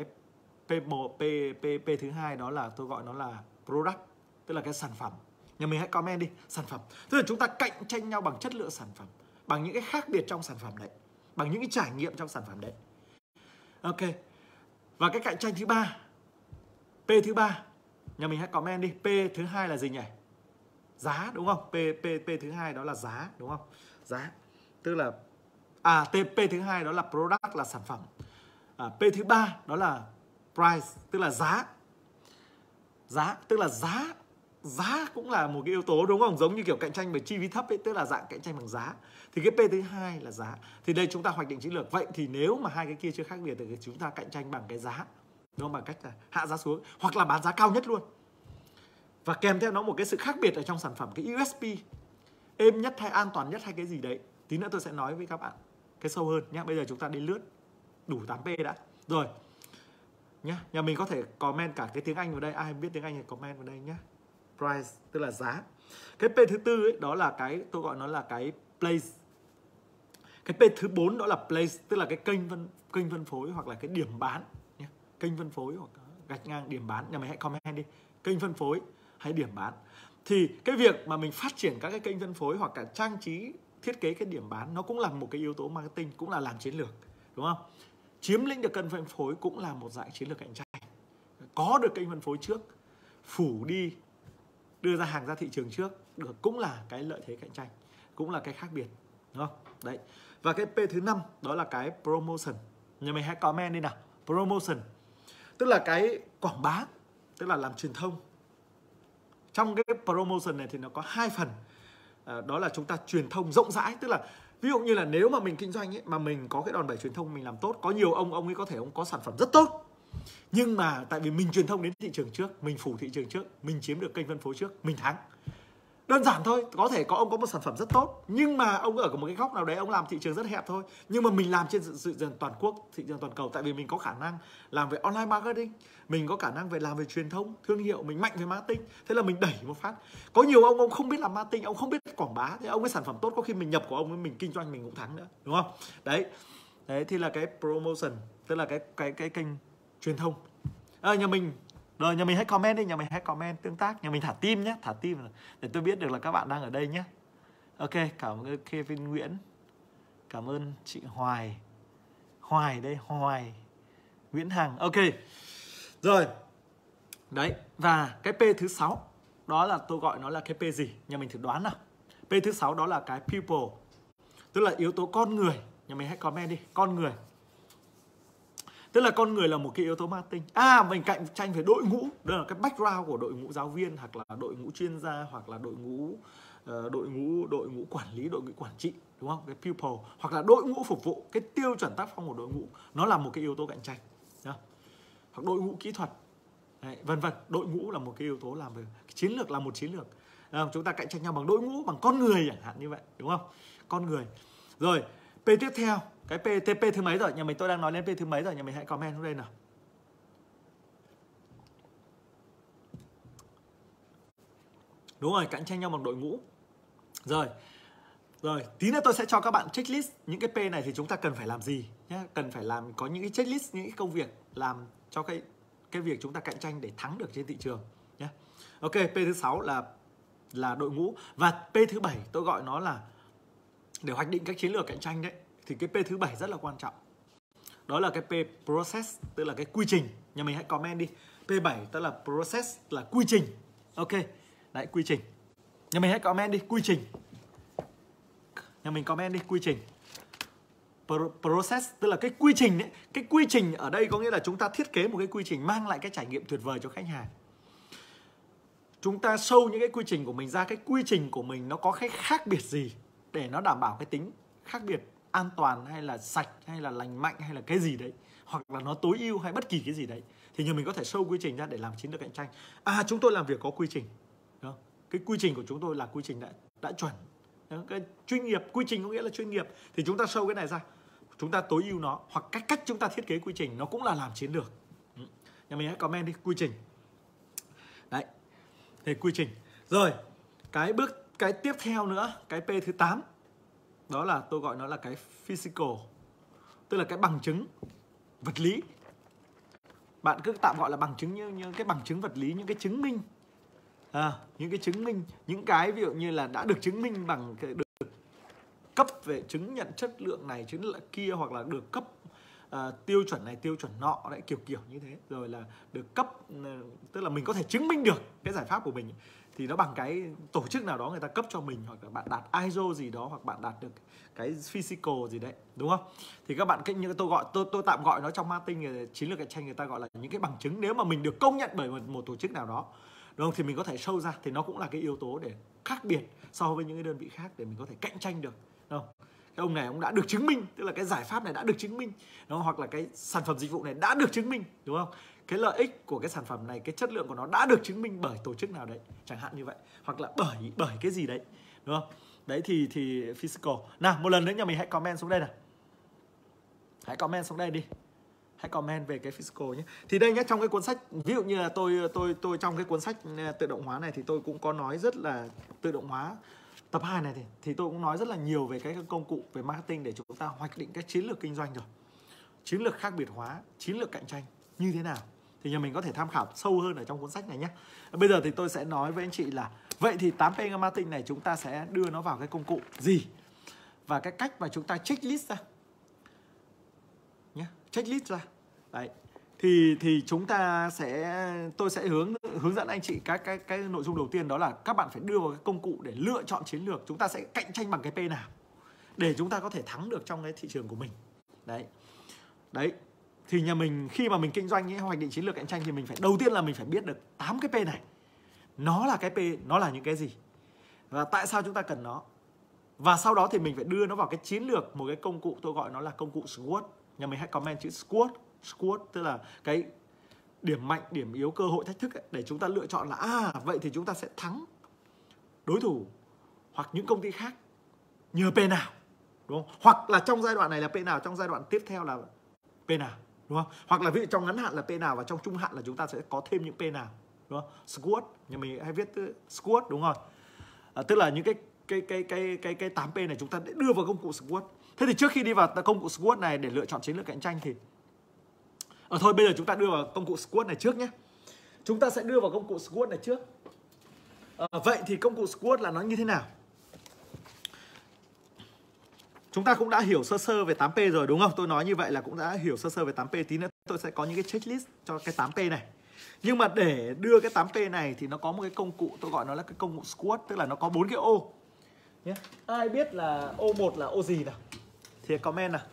P thứ hai, đó là tôi gọi nó là product, tức là cái sản phẩm. Nhà mình hãy comment đi, sản phẩm. Tức là chúng ta cạnh tranh nhau bằng chất lượng sản phẩm, bằng những cái khác biệt trong sản phẩm đấy, bằng những cái trải nghiệm trong sản phẩm đấy. Ok. Và cái cạnh tranh thứ ba, P thứ ba, nhà mình hãy comment đi. P thứ hai là gì nhỉ? Giá, đúng không? P thứ hai đó là giá, đúng không? Giá. Tức là P thứ hai đó là product, là sản phẩm. P thứ ba đó là price, tức là giá. Giá, tức là giá cũng là một cái yếu tố, đúng không? Giống như kiểu cạnh tranh về chi phí thấp ấy, tức là dạng cạnh tranh bằng giá. Thì cái P thứ hai là giá. Thì đây chúng ta hoạch định chiến lược. Vậy thì nếu mà hai cái kia chưa khác biệt thì chúng ta cạnh tranh bằng cái giá, đúng không? Bằng cách là hạ giá xuống, hoặc là bán giá cao nhất luôn. Và kèm theo nó một cái sự khác biệt ở trong sản phẩm, cái USP, êm nhất hay an toàn nhất hay cái gì đấy. Tí nữa tôi sẽ nói với các bạn cái sâu hơn nhé. Bây giờ chúng ta đi lướt. đủ 8P đã. Rồi nhá, nhà mình có thể comment cả cái tiếng Anh vào đây, ai biết tiếng Anh thì comment vào đây nhá. Price tức là giá. Cái P thứ tư ấy, đó là cái tôi gọi nó là cái place. Cái P thứ 4 đó là place, tức là cái kênh phân phối hoặc là cái điểm bán nhé. Kênh phân phối hoặc gạch ngang điểm bán. Nhà mình hãy comment đi, kênh phân phối hay điểm bán. Thì cái việc mà mình phát triển các cái kênh phân phối hoặc cả trang trí thiết kế cái điểm bán, nó cũng là một cái yếu tố marketing, cũng là làm chiến lược, đúng không? Chiếm lĩnh được kênh phân phối cũng là một dạng chiến lược cạnh tranh. Có được kênh phân phối trước, phủ đi, đưa ra hàng ra thị trường trước được, cũng là cái lợi thế cạnh tranh, cũng là cái khác biệt, đúng không? Đấy. Và cái P thứ 5 đó là cái promotion. Nhà mình hãy comment đi nào. Promotion tức là cái quảng bá, tức là làm truyền thông. Trong cái promotion này thì nó có 2 phần. Đó là chúng ta truyền thông rộng rãi, tức là ví dụ như là nếu mà mình kinh doanh ấy, mà mình có cái đòn bẩy truyền thông mình làm tốt, có nhiều ông ấy có thể ông có sản phẩm rất tốt, nhưng mà tại vì mình truyền thông đến thị trường trước, mình phủ thị trường trước, mình chiếm được kênh phân phối trước, mình thắng. Đơn giản thôi, có thể có ông có một sản phẩm rất tốt, nhưng mà ông ở một cái góc nào đấy ông làm thị trường rất hẹp thôi. Nhưng mà mình làm trên thị trường toàn quốc, thị trường toàn cầu, tại vì mình có khả năng làm về online marketing, mình có khả năng về làm về truyền thông, thương hiệu, mình mạnh về marketing. Thế là mình đẩy một phát. Có nhiều ông không biết làm marketing, ông không biết quảng bá, thế ông ấy sản phẩm tốt, có khi mình nhập của ông ấy, mình kinh doanh mình cũng thắng nữa, đúng không? Đấy thì là cái promotion, tức là cái kênh truyền thông. Nhà mình rồi, nhà mình hãy comment đi, nhà mình hãy comment tương tác, nhà mình thả tim nhé, thả tim để tôi biết được là các bạn đang ở đây nhé. Ok, cảm ơn Kevin Nguyễn, cảm ơn chị Hoài đây, Hoài Nguyễn Hằng. Ok rồi đấy. Và cái P thứ 6 đó là tôi gọi nó là cái P gì, nhà mình thử đoán nào. P thứ 6 đó là cái people, tức là yếu tố con người. Nhà mình hãy comment đi, con người. Tức là con người là một cái yếu tố marketing. Mình cạnh tranh về đội ngũ, đó là cái background của đội ngũ giáo viên, hoặc là đội ngũ chuyên gia, hoặc là đội ngũ quản lý, đội ngũ quản trị, đúng không? Cái people, hoặc là đội ngũ phục vụ, cái tiêu chuẩn tác phong của đội ngũ, nó là một cái yếu tố cạnh tranh. Hoặc đội ngũ kỹ thuật, vân vân. Đội ngũ là một cái yếu tố làm về chiến lược, là một chiến lược. Chúng ta cạnh tranh nhau bằng đội ngũ, bằng con người chẳng hạn như vậy, đúng không? Con người. Rồi, P tiếp theo, cái P thứ mấy rồi? Nhà mình tôi đang nói lên P thứ mấy rồi? Nhà mình hãy comment xuống đây nào. Đúng rồi, cạnh tranh nhau bằng đội ngũ. Rồi, tí nữa tôi sẽ cho các bạn checklist những cái P này thì chúng ta cần phải làm gì nhé. Cần phải làm, có những cái checklist, những cái công việc làm cho cái việc chúng ta cạnh tranh để thắng được trên thị trường nhé. Ok, P thứ 6 là đội ngũ. Và P thứ 7 tôi gọi nó là để hoạch định các chiến lược cạnh tranh đấy. Thì cái P thứ 7 rất là quan trọng. Đó là cái P process, tức là cái quy trình. Nhà mình hãy comment đi. P7 tức là process, là quy trình. Ok, đấy, quy trình. Nhà mình hãy comment đi, quy trình. Nhà mình comment đi, quy trình. Process tức là cái quy trình đấy. Cái quy trình ở đây có nghĩa là chúng ta thiết kế một cái quy trình mang lại cái trải nghiệm tuyệt vời cho khách hàng. Chúng ta show những cái quy trình của mình ra, cái quy trình của mình nó có cái khác biệt gì để nó đảm bảo cái tính khác biệt, an toàn hay là sạch hay là lành mạnh hay là cái gì đấy, hoặc là nó tối ưu hay bất kỳ cái gì đấy, thì nhà mình có thể show quy trình ra để làm chiến lược cạnh tranh. Chúng tôi làm việc có quy trình. Đó. Cái quy trình của chúng tôi là quy trình đã chuẩn. Đó. Cái chuyên nghiệp, quy trình có nghĩa là chuyên nghiệp, thì chúng ta show cái này ra, chúng ta tối ưu nó, hoặc cách chúng ta thiết kế quy trình nó cũng là làm chiến lược. Nhà mình hãy comment đi, quy trình. Đấy. Thì quy trình. Rồi, cái tiếp theo nữa, cái P thứ 8. Đó là tôi gọi nó là cái physical, tức là cái bằng chứng vật lý. Bạn cứ tạm gọi là bằng chứng, như cái bằng chứng vật lý, những cái chứng minh. Những cái chứng minh, những cái ví dụ như là đã được chứng minh bằng được cấp về chứng nhận chất lượng này, chứng nhận kia, hoặc là được cấp tiêu chuẩn này, tiêu chuẩn nọ đấy, kiểu như thế. Rồi là được cấp, tức là mình có thể chứng minh được cái giải pháp của mình, thì nó bằng cái tổ chức nào đó người ta cấp cho mình, hoặc là bạn đạt ISO gì đó, hoặc bạn đạt được cái physical gì đấy, đúng không? Thì các bạn như tôi tạm gọi nó trong marketing, chiến lược cạnh tranh, người ta gọi là những cái bằng chứng. Nếu mà mình được công nhận bởi một tổ chức nào đó, đúng không, thì mình có thể show ra, thì nó cũng là cái yếu tố để khác biệt so với những cái đơn vị khác, để mình có thể cạnh tranh được, đúng không? Cái ông này ông đã được chứng minh, tức là cái giải pháp này đã được chứng minh, đúng không? Hoặc là cái sản phẩm dịch vụ này đã được chứng minh, đúng không? Cái lợi ích của cái sản phẩm này, cái chất lượng của nó đã được chứng minh bởi tổ chức nào đấy, chẳng hạn như vậy, hoặc là bởi cái gì đấy, đúng không? Đấy thì physical. Nào, một lần nữa nhà mình hãy comment xuống đây nào. Hãy comment xuống đây đi. Hãy comment về cái physical nhé. Thì đây nhé, trong cái cuốn sách, ví dụ như là tôi trong cái cuốn sách tự động hóa này thì tôi cũng có nói rất là tự động hóa tập 2 này thì tôi cũng nói rất là nhiều về cái công cụ về marketing để chúng ta hoạch định các chiến lược kinh doanh rồi. Chiến lược khác biệt hóa, chiến lược cạnh tranh như thế nào. Thì nhà mình có thể tham khảo sâu hơn ở trong cuốn sách này nhé. Bây giờ thì tôi sẽ nói với anh chị là vậy thì 8P marketing này chúng ta sẽ đưa nó vào cái công cụ gì? Và cái cách mà chúng ta checklist ra nhé, checklist ra. Đấy. Thì chúng ta tôi sẽ hướng dẫn anh chị cái nội dung đầu tiên, đó là các bạn phải đưa vào cái công cụ để lựa chọn chiến lược. Chúng ta sẽ cạnh tranh bằng cái P nào để chúng ta có thể thắng được trong cái thị trường của mình. Đấy. Thì nhà mình khi mà mình kinh doanh hoạch định chiến lược cạnh tranh thì mình phải đầu tiên là mình phải biết được 8 cái P này. Nó là cái P, nó là những cái gì? Và tại sao chúng ta cần nó? Và sau đó thì mình phải đưa nó vào cái chiến lược, một cái công cụ tôi gọi nó là công cụ SWOT. Nhà mình hãy comment chữ SWOT. SWOT tức là cái điểm mạnh, điểm yếu, cơ hội, thách thức ấy, để chúng ta lựa chọn là vậy thì chúng ta sẽ thắng đối thủ hoặc những công ty khác nhờ P nào, đúng không? Hoặc là trong giai đoạn này là P nào, trong giai đoạn tiếp theo là P nào, đúng không? Hoặc là ví dụ trong ngắn hạn là P nào và trong trung hạn là chúng ta sẽ có thêm những P nào, đúng không? SWOT, nhà mình hay viết SWOT, đúng rồi. Tức là những cái 8P này chúng ta để đưa vào công cụ SWOT. Thế thì trước khi đi vào công cụ SWOT này để lựa chọn chiến lược cạnh tranh thì thôi bây giờ chúng ta đưa vào công cụ SWOT này trước nhé. Chúng ta sẽ đưa vào công cụ SWOT này trước. Vậy thì công cụ SWOT là nó như thế nào? Chúng ta cũng đã hiểu sơ sơ về 8P rồi đúng không? Tôi nói như vậy là cũng đã hiểu sơ sơ về 8P. Tí nữa tôi sẽ có những cái checklist cho cái 8P này. Nhưng mà để đưa cái 8P này thì nó có một cái công cụ, tôi gọi nó là cái công cụ SWOT, tức là nó có 4 cái ô nhé. Ai biết là ô1 là ô gì nào? Thì comment nào.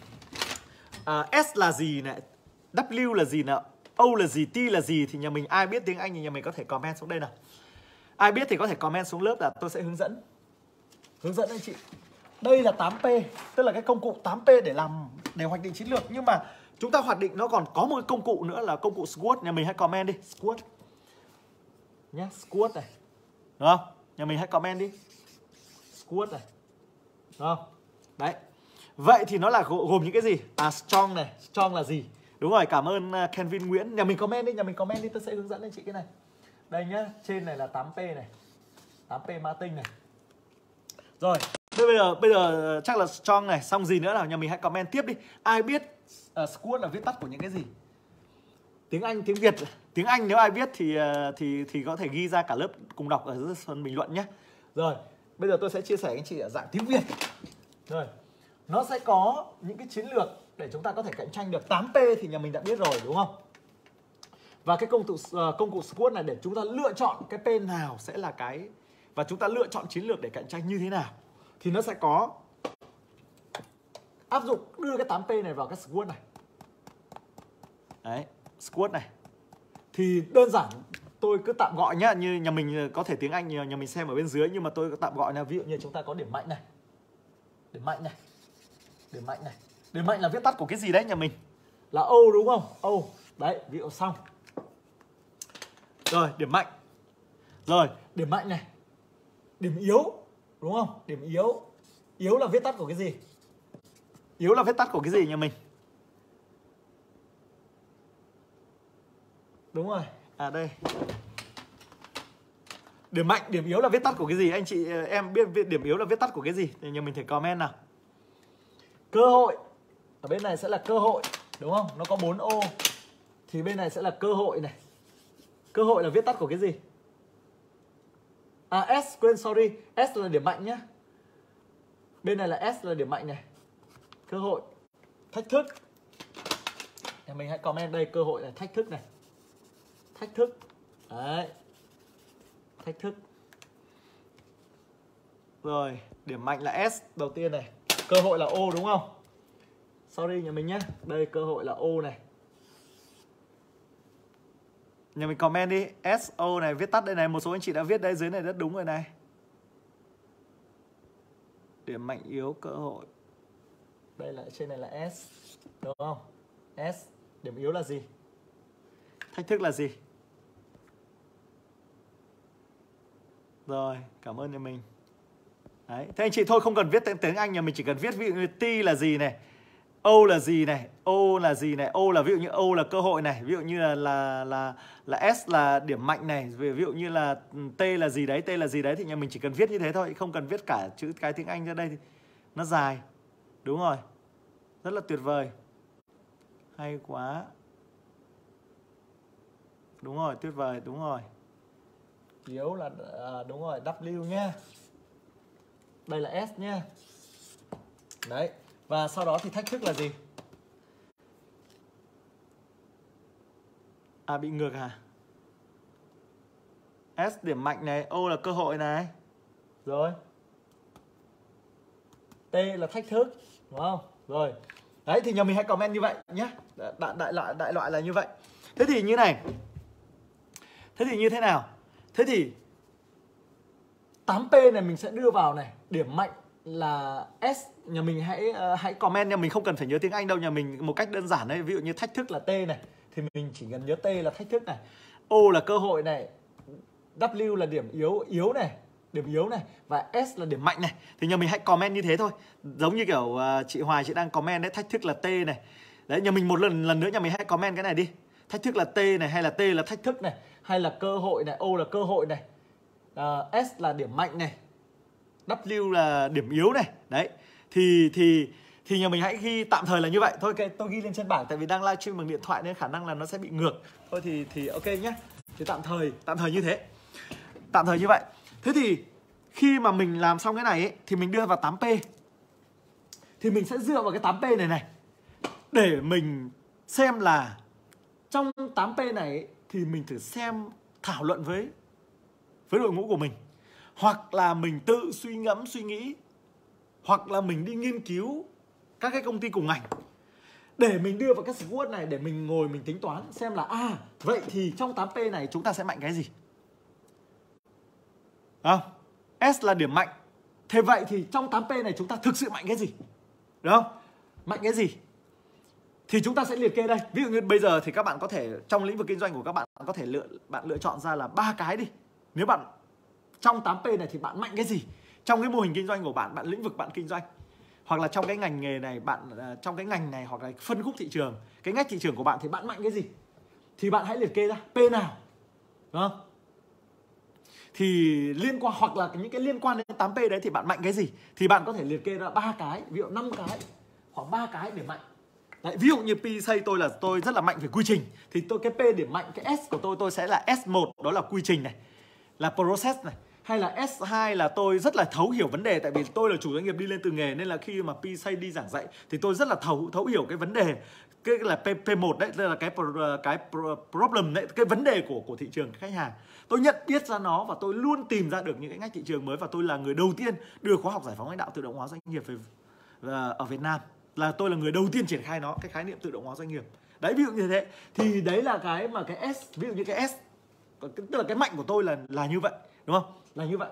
S là gì này? W là gì nào? O là gì? T là gì? Thì nhà mình ai biết tiếng Anh thì nhà mình có thể comment xuống đây nào. Ai biết thì có thể comment xuống lớp là tôi sẽ hướng dẫn anh chị. Đây là 8P, tức là cái công cụ 8P để hoạch định chiến lược. Nhưng mà chúng ta hoạch định nó còn có một cái công cụ nữa là công cụ SWOT. Nhà mình hãy comment đi, SWOT nhé, SWOT này, đúng không? Nhà mình hãy comment đi, SWOT này, đúng không? Đấy. Vậy thì nó là gồm những cái gì? Strong này, strong là gì? Đúng rồi, cảm ơn Kenvin Nguyễn. Nhà mình comment đi, tôi sẽ hướng dẫn anh chị cái này. Đây nhá, trên này là 8P này, 8P marketing này. Rồi, bây giờ chắc là strong này, xong gì nữa nào? Nhà mình hãy comment tiếp đi. Ai biết SWOT là viết tắt của những cái gì? Tiếng Anh, tiếng Việt. Tiếng Anh nếu ai biết thì có thể ghi ra cả lớp cùng đọc ở phần bình luận nhé. Rồi, bây giờ tôi sẽ chia sẻ với anh chị ở dạng tiếng Việt. Rồi, nó sẽ có những cái chiến lược để chúng ta có thể cạnh tranh được. 8P thì nhà mình đã biết rồi đúng không? Và cái công cụ SWOT này để chúng ta lựa chọn cái P nào sẽ là cái, và chúng ta lựa chọn chiến lược để cạnh tranh như thế nào. Thì nó sẽ có áp dụng đưa cái 8P này vào cái SWOT này. Đấy, SWOT này. Thì đơn giản tôi cứ tạm gọi nhá, như nhà mình có thể tiếng Anh nhà mình xem ở bên dưới, nhưng mà tôi tạm gọi là ví dụ như chúng ta có điểm mạnh này. Điểm mạnh này. Điểm mạnh này. Điểm mạnh là viết tắt của cái gì đấy nhà mình? Là O đúng không? O. Đấy, ví dụ xong. Rồi, điểm mạnh. Rồi, điểm mạnh này. Điểm yếu, đúng không? Điểm yếu. Yếu là viết tắt của cái gì? Yếu là viết tắt của cái gì nhà mình? Đúng rồi. Đây. Điểm mạnh, điểm yếu là viết tắt của cái gì? Anh chị em biết điểm yếu là viết tắt của cái gì? Thì nhà mình thể comment nào. Cơ hội. Ở bên này sẽ là cơ hội, đúng không? Nó có 4 ô. Thì bên này sẽ là cơ hội này. Cơ hội là viết tắt của cái gì? S, quên, sorry. S là điểm mạnh nhá. Bên này là S là điểm mạnh này. Cơ hội. Thách thức. Nhà mình hãy comment đây, cơ hội là thách thức này. Thách thức. Đấy. Thách thức. Rồi, điểm mạnh là S đầu tiên này. Cơ hội là O đúng không? Sorry nhà mình nhé. Đây cơ hội là O này. Nhà mình comment đi. SO này viết tắt đây này. Một số anh chị đã viết đây dưới này rất đúng rồi này. Điểm mạnh yếu cơ hội. Đây là trên này là S. Đúng không? S. Điểm yếu là gì? Thách thức là gì? Rồi, cảm ơn nhà mình. Đấy. Thế anh chị thôi không cần viết tiếng Anh, nhà mình chỉ cần viết ví dụ như T là gì này, O là gì này? O là gì này? O là ví dụ như O là cơ hội này, ví dụ như là S là điểm mạnh này, ví dụ như là T là gì đấy, T là gì đấy thì nhà mình chỉ cần viết như thế thôi, không cần viết cả chữ cái tiếng Anh ra đây thì nó dài. Đúng rồi. Rất là tuyệt vời. Hay quá. Đúng rồi, tuyệt vời, đúng rồi. Yếu là đúng rồi, W nhá. Đây là S nhá. Đấy. Và sau đó thì thách thức là gì? À, bị ngược hả? S điểm mạnh này, O là cơ hội này. Rồi. T là thách thức, đúng không? Rồi. Đấy thì nhà mình hãy comment như vậy nhé. Đại loại là như vậy. Thế thì như này. Thế thì như thế nào? Thế thì 8P này mình sẽ đưa vào này, điểm mạnh là S. Nhà mình hãy comment nha, mình không cần phải nhớ tiếng Anh đâu, nhà mình một cách đơn giản đấy, ví dụ như thách thức là T này thì mình chỉ cần nhớ T là thách thức này, O là cơ hội này, W là điểm yếu này, điểm yếu này, và S là điểm mạnh này. Thì nhà mình hãy comment như thế thôi. Giống như kiểu chị Hoài chị đang comment đấy, thách thức là T này. Đấy, nhà mình một lần nữa nhà mình hãy comment cái này đi. Thách thức là T này, hay là T là thách thức này, hay là cơ hội này, O là cơ hội này, S là điểm mạnh này, W là điểm yếu này. Đấy. Thì nhà mình hãy ghi tạm thời là như vậy. Thôi tôi ghi lên trên bảng tại vì đang livestream bằng điện thoại nên khả năng là nó sẽ bị ngược. Thôi thì ok nhé. Thì tạm thời như thế. Tạm thời như vậy. Thế thì khi mà mình làm xong cái này ấy, thì mình đưa vào 8P. Thì mình sẽ dựa vào cái 8P này để mình xem là trong 8P này ấy, thì mình thử xem thảo luận với đội ngũ của mình, hoặc là mình tự suy ngẫm suy nghĩ, hoặc là mình đi nghiên cứu các cái công ty cùng ngành để mình đưa vào cái SWOT này, để mình ngồi mình tính toán xem là vậy thì trong 8P này chúng ta sẽ mạnh cái gì. S là điểm mạnh. Thế vậy thì trong 8P này chúng ta thực sự mạnh cái gì? Đúng không? Mạnh cái gì? Thì chúng ta sẽ liệt kê đây. Ví dụ như bây giờ thì các bạn có thể, trong lĩnh vực kinh doanh của các bạn có thể lựa chọn ra là 3 cái đi. Nếu bạn trong 8P này thì bạn mạnh cái gì? Trong cái mô hình kinh doanh của bạn, lĩnh vực bạn kinh doanh, hoặc là trong cái ngành nghề này, trong cái ngành này, hoặc là phân khúc thị trường, cái ngách thị trường của bạn thì bạn mạnh cái gì? Thì bạn hãy liệt kê ra P nào. Đúng không? Thì liên quan, hoặc là những cái liên quan đến 8P đấy thì bạn mạnh cái gì? Thì bạn có thể liệt kê ra 3 cái, ví dụ 5 cái, khoảng 3 cái để mạnh. Đấy, ví dụ như PSay tôi rất là mạnh về quy trình, thì cái P điểm mạnh, cái S của tôi sẽ là S1, đó là quy trình này, là process này. Hay là S2 là tôi rất là thấu hiểu vấn đề, tại vì tôi là chủ doanh nghiệp đi lên từ nghề, nên là khi mà PSay đi giảng dạy thì tôi rất là thấu hiểu cái vấn đề. Cái là P1 đấy, đây là cái problem đấy, cái vấn đề của thị trường khách hàng. Tôi nhận biết ra nó và tôi luôn tìm ra được những cái ngách thị trường mới, và tôi là người đầu tiên đưa khóa học giải phóng lãnh đạo tự động hóa doanh nghiệp ở Việt Nam. Là tôi là người đầu tiên triển khai nó, cái khái niệm tự động hóa doanh nghiệp. Đấy, ví dụ như thế. Thì đấy là cái mà cái S, ví dụ như cái S, tức là cái mạnh của tôi là như vậy, đúng không? Là như vậy.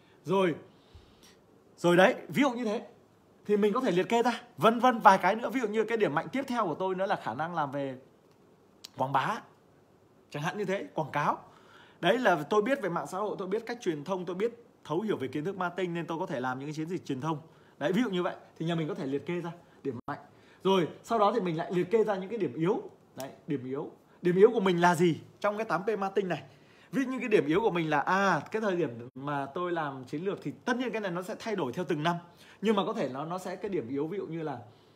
Rồi đấy, ví dụ như thế thì mình có thể liệt kê ra vân vân vài cái nữa. Ví dụ như cái điểm mạnh tiếp theo của tôi nữa là khả năng làm về quảng bá, chẳng hạn như thế, quảng cáo. Đấy là tôi biết về mạng xã hội, tôi biết cách truyền thông, tôi biết thấu hiểu về kiến thức marketing, nên tôi có thể làm những cái chiến dịch truyền thông. Đấy, ví dụ như vậy thì nhà mình có thể liệt kê ra điểm mạnh. Rồi sau đó thì mình lại liệt kê ra những cái điểm yếu. Đấy, điểm yếu. Điểm yếu của mình là gì trong cái 8P marketing này? Ví dụ như cái điểm yếu của mình là cái thời điểm mà tôi làm chiến lược thì tất nhiên cái này nó sẽ thay đổi theo từng năm. Nhưng mà có thể nó sẽ cái điểm yếu, ví dụ như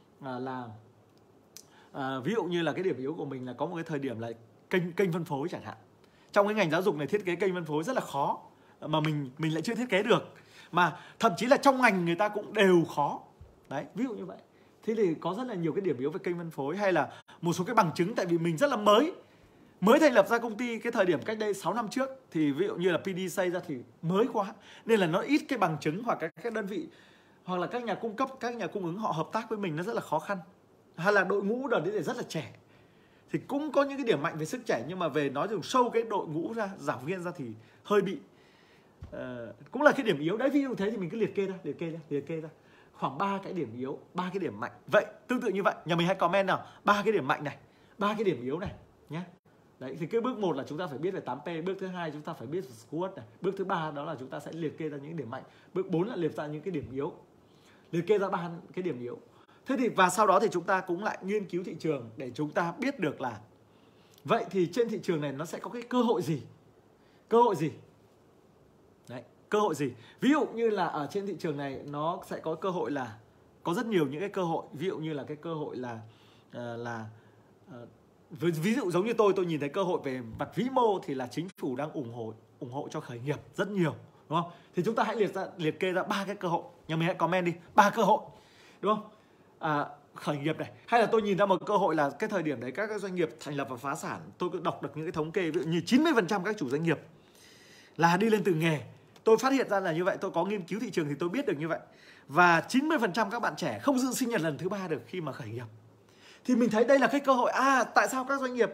ví dụ như là cái điểm yếu của mình là có một cái thời điểm là kênh phân phối chẳng hạn. Trong cái ngành giáo dục này thiết kế kênh phân phối rất là khó, mà mình lại chưa thiết kế được, mà thậm chí là trong ngành người ta cũng đều khó. Đấy, ví dụ như vậy. Thế thì có rất là nhiều cái điểm yếu về kênh phân phối, hay là một số cái bằng chứng, tại vì mình rất là mới thành lập ra công ty cái thời điểm cách đây 6 năm trước, thì ví dụ như là PD xây ra thì mới quá, nên là nó ít cái bằng chứng, hoặc các đơn vị, hoặc là các nhà cung cấp, các nhà cung ứng họ hợp tác với mình nó rất là khó khăn, hay là đội ngũ đợt đấy rất là trẻ, thì cũng có những cái điểm mạnh về sức trẻ, nhưng mà về nói dùng sâu cái đội ngũ ra, giảng viên ra thì hơi bị cũng là cái điểm yếu. Đấy, ví dụ thế thì mình cứ liệt kê ra khoảng 3 cái điểm yếu, 3 cái điểm mạnh. Vậy tương tự như vậy, nhà mình hãy comment nào 3 cái điểm mạnh này, 3 cái điểm yếu này nhé. Đấy, thì cái bước 1 là chúng ta phải biết về 8P, bước thứ 2 chúng ta phải biết về SWOT này, bước thứ 3 đó là chúng ta sẽ liệt kê ra những điểm mạnh, bước 4 là liệt ra những cái điểm yếu, liệt kê ra 3 cái điểm yếu. Thế thì và sau đó thì chúng ta cũng lại nghiên cứu thị trường để chúng ta biết được là vậy thì trên thị trường này nó sẽ có cái cơ hội gì? Cơ hội gì? Đấy, cơ hội gì? Ví dụ như là ở trên thị trường này nó sẽ có cơ hội là có rất nhiều những cái cơ hội. Ví dụ như là cái cơ hội là ví dụ giống như tôi nhìn thấy cơ hội về mặt vĩ mô thì là chính phủ đang ủng hộ cho khởi nghiệp rất nhiều, đúng không? Thì chúng ta hãy liệt kê ra 3 cái cơ hội. Nhà mình hãy comment đi, 3 cơ hội, đúng không? Khởi nghiệp này, hay là tôi nhìn ra một cơ hội là cái thời điểm đấy các doanh nghiệp thành lập và phá sản. Tôi cứ đọc được những cái thống kê ví dụ như 90% các chủ doanh nghiệp là đi lên từ nghề. Tôi phát hiện ra là như vậy, tôi có nghiên cứu thị trường thì tôi biết được như vậy. Và 90% các bạn trẻ không dự sinh nhật lần thứ 3 được khi mà khởi nghiệp. Thì mình thấy đây là cái cơ hội. Tại sao các doanh nghiệp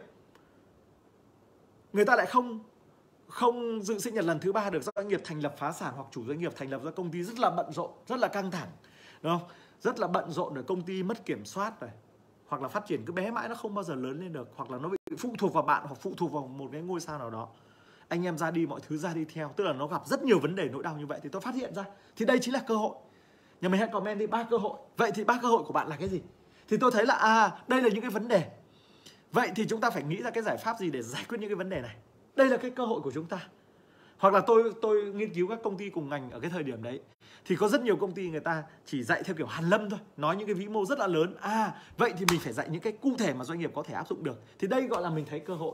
người ta lại không dự sinh nhật lần thứ 3 được? Doanh nghiệp thành lập phá sản hoặc chủ doanh nghiệp thành lập ra công ty rất là bận rộn, rất là căng thẳng, đúng không? Rất là bận rộn rồi công ty mất kiểm soát rồi, hoặc là phát triển cứ bé mãi nó không bao giờ lớn lên được, hoặc là nó bị phụ thuộc vào bạn hoặc phụ thuộc vào một cái ngôi sao nào đó. Anh em ra đi mọi thứ ra đi theo, tức là nó gặp rất nhiều vấn đề nỗi đau như vậy. Thì tôi phát hiện ra thì đây chính là cơ hội. Nhà mình hãy comment đi 3 cơ hội. Vậy thì 3 cơ hội của bạn là cái gì? Thì tôi thấy là đây là những cái vấn đề. Vậy thì chúng ta phải nghĩ ra cái giải pháp gì để giải quyết những cái vấn đề này. Đây là cái cơ hội của chúng ta. Hoặc là tôi nghiên cứu các công ty cùng ngành ở cái thời điểm đấy, thì có rất nhiều công ty người ta chỉ dạy theo kiểu hàn lâm thôi, nói những cái vĩ mô rất là lớn. Vậy thì mình phải dạy những cái cụ thể mà doanh nghiệp có thể áp dụng được. Thì đây gọi là mình thấy cơ hội.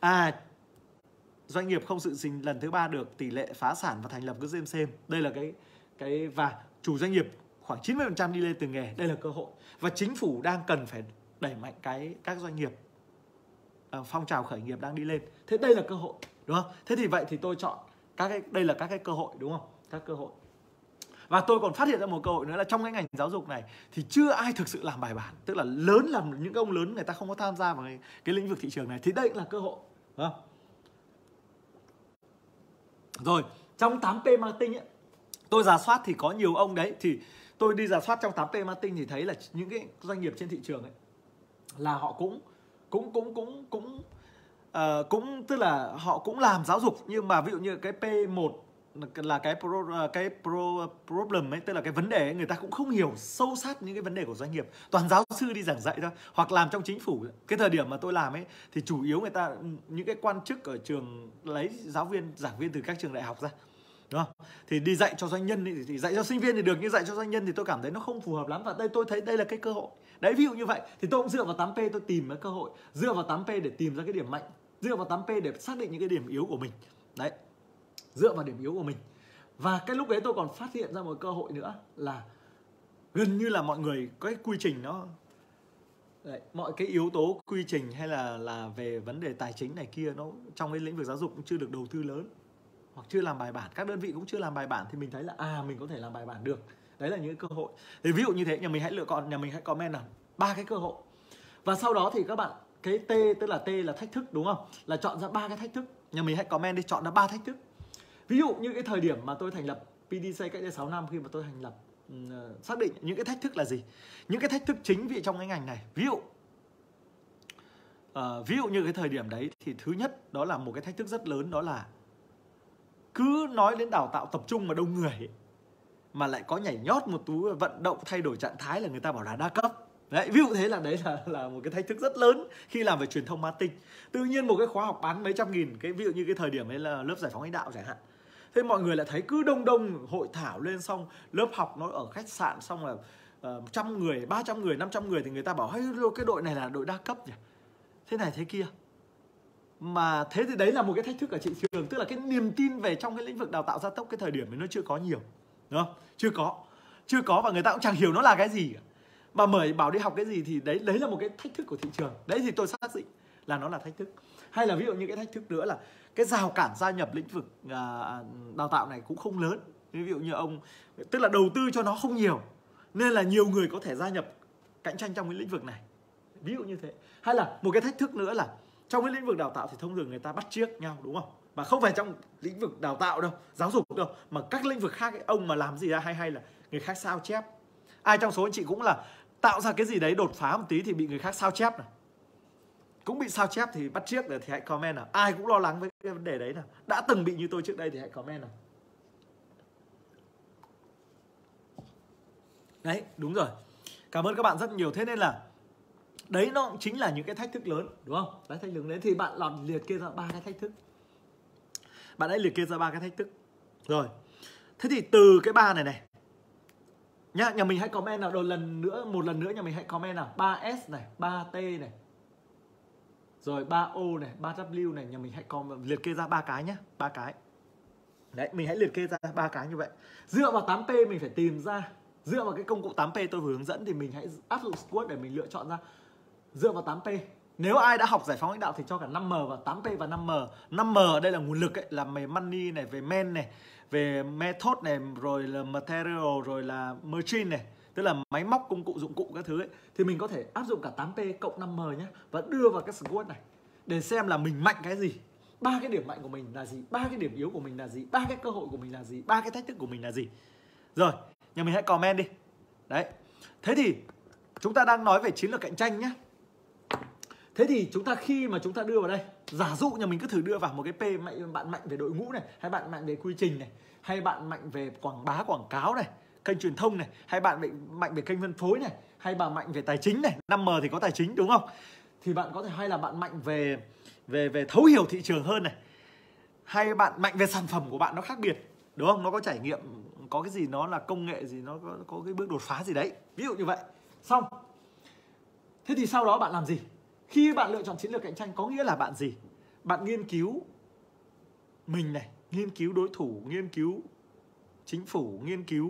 Doanh nghiệp không dự sinh lần thứ 3 được, tỷ lệ phá sản và thành lập cứ xem. Đây là cái và chủ doanh nghiệp khoảng 90% đi lên từ nghề. Đây là cơ hội. Và chính phủ đang cần phải đẩy mạnh các doanh nghiệp, phong trào khởi nghiệp đang đi lên. Thế đây là cơ hội, đúng không? Thế thì vậy thì tôi chọn đây là các cái cơ hội, đúng không? Các cơ hội. Và tôi còn phát hiện ra một cơ hội nữa là trong cái ngành giáo dục này thì chưa ai thực sự làm bài bản. Tức là làm những ông lớn người ta không có tham gia vào cái lĩnh vực thị trường này. Thì đây cũng là cơ hội, đúng không? Rồi, trong 8P marketing ấy, tôi rà soát thì có nhiều ông đấy. Thì tôi đi rà soát trong 8P marketing thì thấy là những cái doanh nghiệp trên thị trường ấy là họ cũng tức là họ cũng làm giáo dục, nhưng mà ví dụ như cái P1 là cái problem ấy, tức là cái vấn đề ấy, người ta cũng không hiểu sâu sát những cái vấn đề của doanh nghiệp, toàn giáo sư đi giảng dạy thôi, hoặc làm trong chính phủ. Cái thời điểm mà tôi làm ấy thì chủ yếu người ta những cái quan chức ở trường lấy giáo viên, giảng viên từ các trường đại học ra, đúng không? Thì đi dạy cho doanh nhân thì dạy cho sinh viên thì được, nhưng dạy cho doanh nhân thì tôi cảm thấy nó không phù hợp lắm. Và đây tôi thấy đây là cái cơ hội. Đấy, ví dụ như vậy thì tôi cũng dựa vào 8P tôi tìm cái cơ hội, dựa vào 8P để tìm ra cái điểm mạnh, dựa vào 8P để xác định những cái điểm yếu của mình. Đấy, dựa vào điểm yếu của mình. Và cái lúc đấy tôi còn phát hiện ra một cơ hội nữa là gần như là mọi người có cái quy trình nó đấy, mọi cái yếu tố quy trình hay là về vấn đề tài chính này kia, nó trong cái lĩnh vực giáo dục cũng chưa được đầu tư lớn, hoặc chưa làm bài bản, các đơn vị cũng chưa làm bài bản. Thì mình thấy là mình có thể làm bài bản được. Đấy là những cơ hội. Thì ví dụ như thế, nhà mình hãy lựa chọn, nhà mình hãy comment nào 3 cái cơ hội. Và sau đó thì các bạn, cái T tức là T là thách thức, đúng không? Là chọn ra 3 cái thách thức. Nhà mình hãy comment đi, chọn ra 3 thách thức. Ví dụ như cái thời điểm mà tôi thành lập PDC cách đây 6 năm, khi mà tôi thành lập, xác định những cái thách thức là gì. Những cái thách thức chính vì trong cái ngành này. Ví dụ như cái thời điểm đấy thì thứ nhất đó là một cái thách thức rất lớn, đó là cứ nói đến đào tạo tập trung mà đông người ấy, mà lại có nhảy nhót một tú vận động thay đổi trạng thái là người ta bảo là đa cấp. Đấy, ví dụ thế là đấy là một cái thách thức rất lớn khi làm về truyền thông marketing. Tự nhiên một cái khóa học bán mấy trăm nghìn, ví dụ như cái thời điểm ấy là lớp giải phóng lãnh đạo chẳng hạn. Thế mọi người lại thấy cứ đông hội thảo lên, xong lớp học nó ở khách sạn, xong là 100 người, 300 người, 500 người thì người ta bảo cái đội này là đội đa cấp nhỉ. Thế này thế kia. Mà thế thì đấy là một cái thách thức ở thị trường, tức là cái niềm tin về trong cái lĩnh vực đào tạo gia tốc cái thời điểm ấy nó chưa có nhiều, đúng không? Chưa có và người ta cũng chẳng hiểu nó là cái gì cả. Mà bảo đi học cái gì thì đấy là một cái thách thức của thị trường. Đấy thì tôi xác định là nó là thách thức. Hay là ví dụ như cái thách thức nữa là cái rào cản gia nhập lĩnh vực đào tạo này cũng không lớn. Ví dụ như tức là đầu tư cho nó không nhiều, nên là nhiều người có thể gia nhập cạnh tranh trong cái lĩnh vực này. Ví dụ như thế. Hay là một cái thách thức nữa là trong cái lĩnh vực đào tạo thì thông thường người ta bắt chước nhau, đúng không? Và không phải trong lĩnh vực đào tạo đâu, giáo dục đâu, mà các lĩnh vực khác ấy, ông mà làm gì ra hay là người khác sao chép. Ai trong số anh chị cũng là tạo ra cái gì đấy đột phá một tí thì bị người khác sao chép này, cũng bị sao chép thì bắt chước, thì hãy comment nào. Ai cũng lo lắng với cái vấn đề đấy nào, đã từng bị như tôi trước đây thì hãy comment nào. Đấy, đúng rồi. Cảm ơn các bạn rất nhiều. Thế nên là đấy nó cũng chính là những cái thách thức lớn, đúng không? Đấy, thách thức lớn thì bạn làm liệt kê ra 3 cái thách thức. Bạn hãy liệt kê ra 3 cái thách thức. Rồi. Thế thì từ cái 3 này này nhá, nhà mình hãy comment nào, một lần nữa nhà mình hãy comment nào. 3S này, 3T này, rồi 3O này, 3W này, nhà mình hãy liệt kê ra 3 cái nhá, 3 cái. Đấy, mình hãy liệt kê ra 3 cái như vậy. Dựa vào 8P mình phải tìm ra, dựa vào cái công cụ 8P tôi vừa hướng dẫn thì mình hãy áp dụng squat để mình lựa chọn ra dựa vào 8P. Nếu ai đã học giải phóng lãnh đạo thì cho cả 5M và 8P và 5M. 5M ở đây là nguồn lực ấy, là về money này, về men này, về method này, rồi là material, rồi là machine này, tức là máy móc, công cụ, dụng cụ các thứ ấy. Thì mình có thể áp dụng cả 8P cộng 5M nhé, và đưa vào cái squat này để xem là mình mạnh cái gì, 3 cái điểm mạnh của mình là gì, 3 cái điểm yếu của mình là gì, 3 cái cơ hội của mình là gì, 3 cái thách thức của mình là gì. Rồi, nhà mình hãy comment đi. Đấy. Thế thì chúng ta đang nói về chiến lược cạnh tranh nhé. Thế thì chúng ta khi mà chúng ta đưa vào đây, giả dụ nhà mình cứ thử đưa vào một cái P, bạn mạnh về đội ngũ này, hay bạn mạnh về quy trình này, hay bạn mạnh về quảng cáo này, kênh truyền thông này, hay bạn mạnh về kênh phân phối này, hay bạn mạnh về tài chính này, 5M thì có tài chính đúng không? Thì bạn có thể, hay là bạn mạnh về thấu hiểu thị trường hơn này, hay bạn mạnh về sản phẩm của bạn nó khác biệt, đúng không? Nó có trải nghiệm, có cái gì nó là công nghệ gì, nó có cái bước đột phá gì đấy, ví dụ như vậy. Xong. Thế thì sau đó bạn làm gì? Khi bạn lựa chọn chiến lược cạnh tranh có nghĩa là bạn gì? Bạn nghiên cứu mình này, nghiên cứu đối thủ, nghiên cứu chính phủ,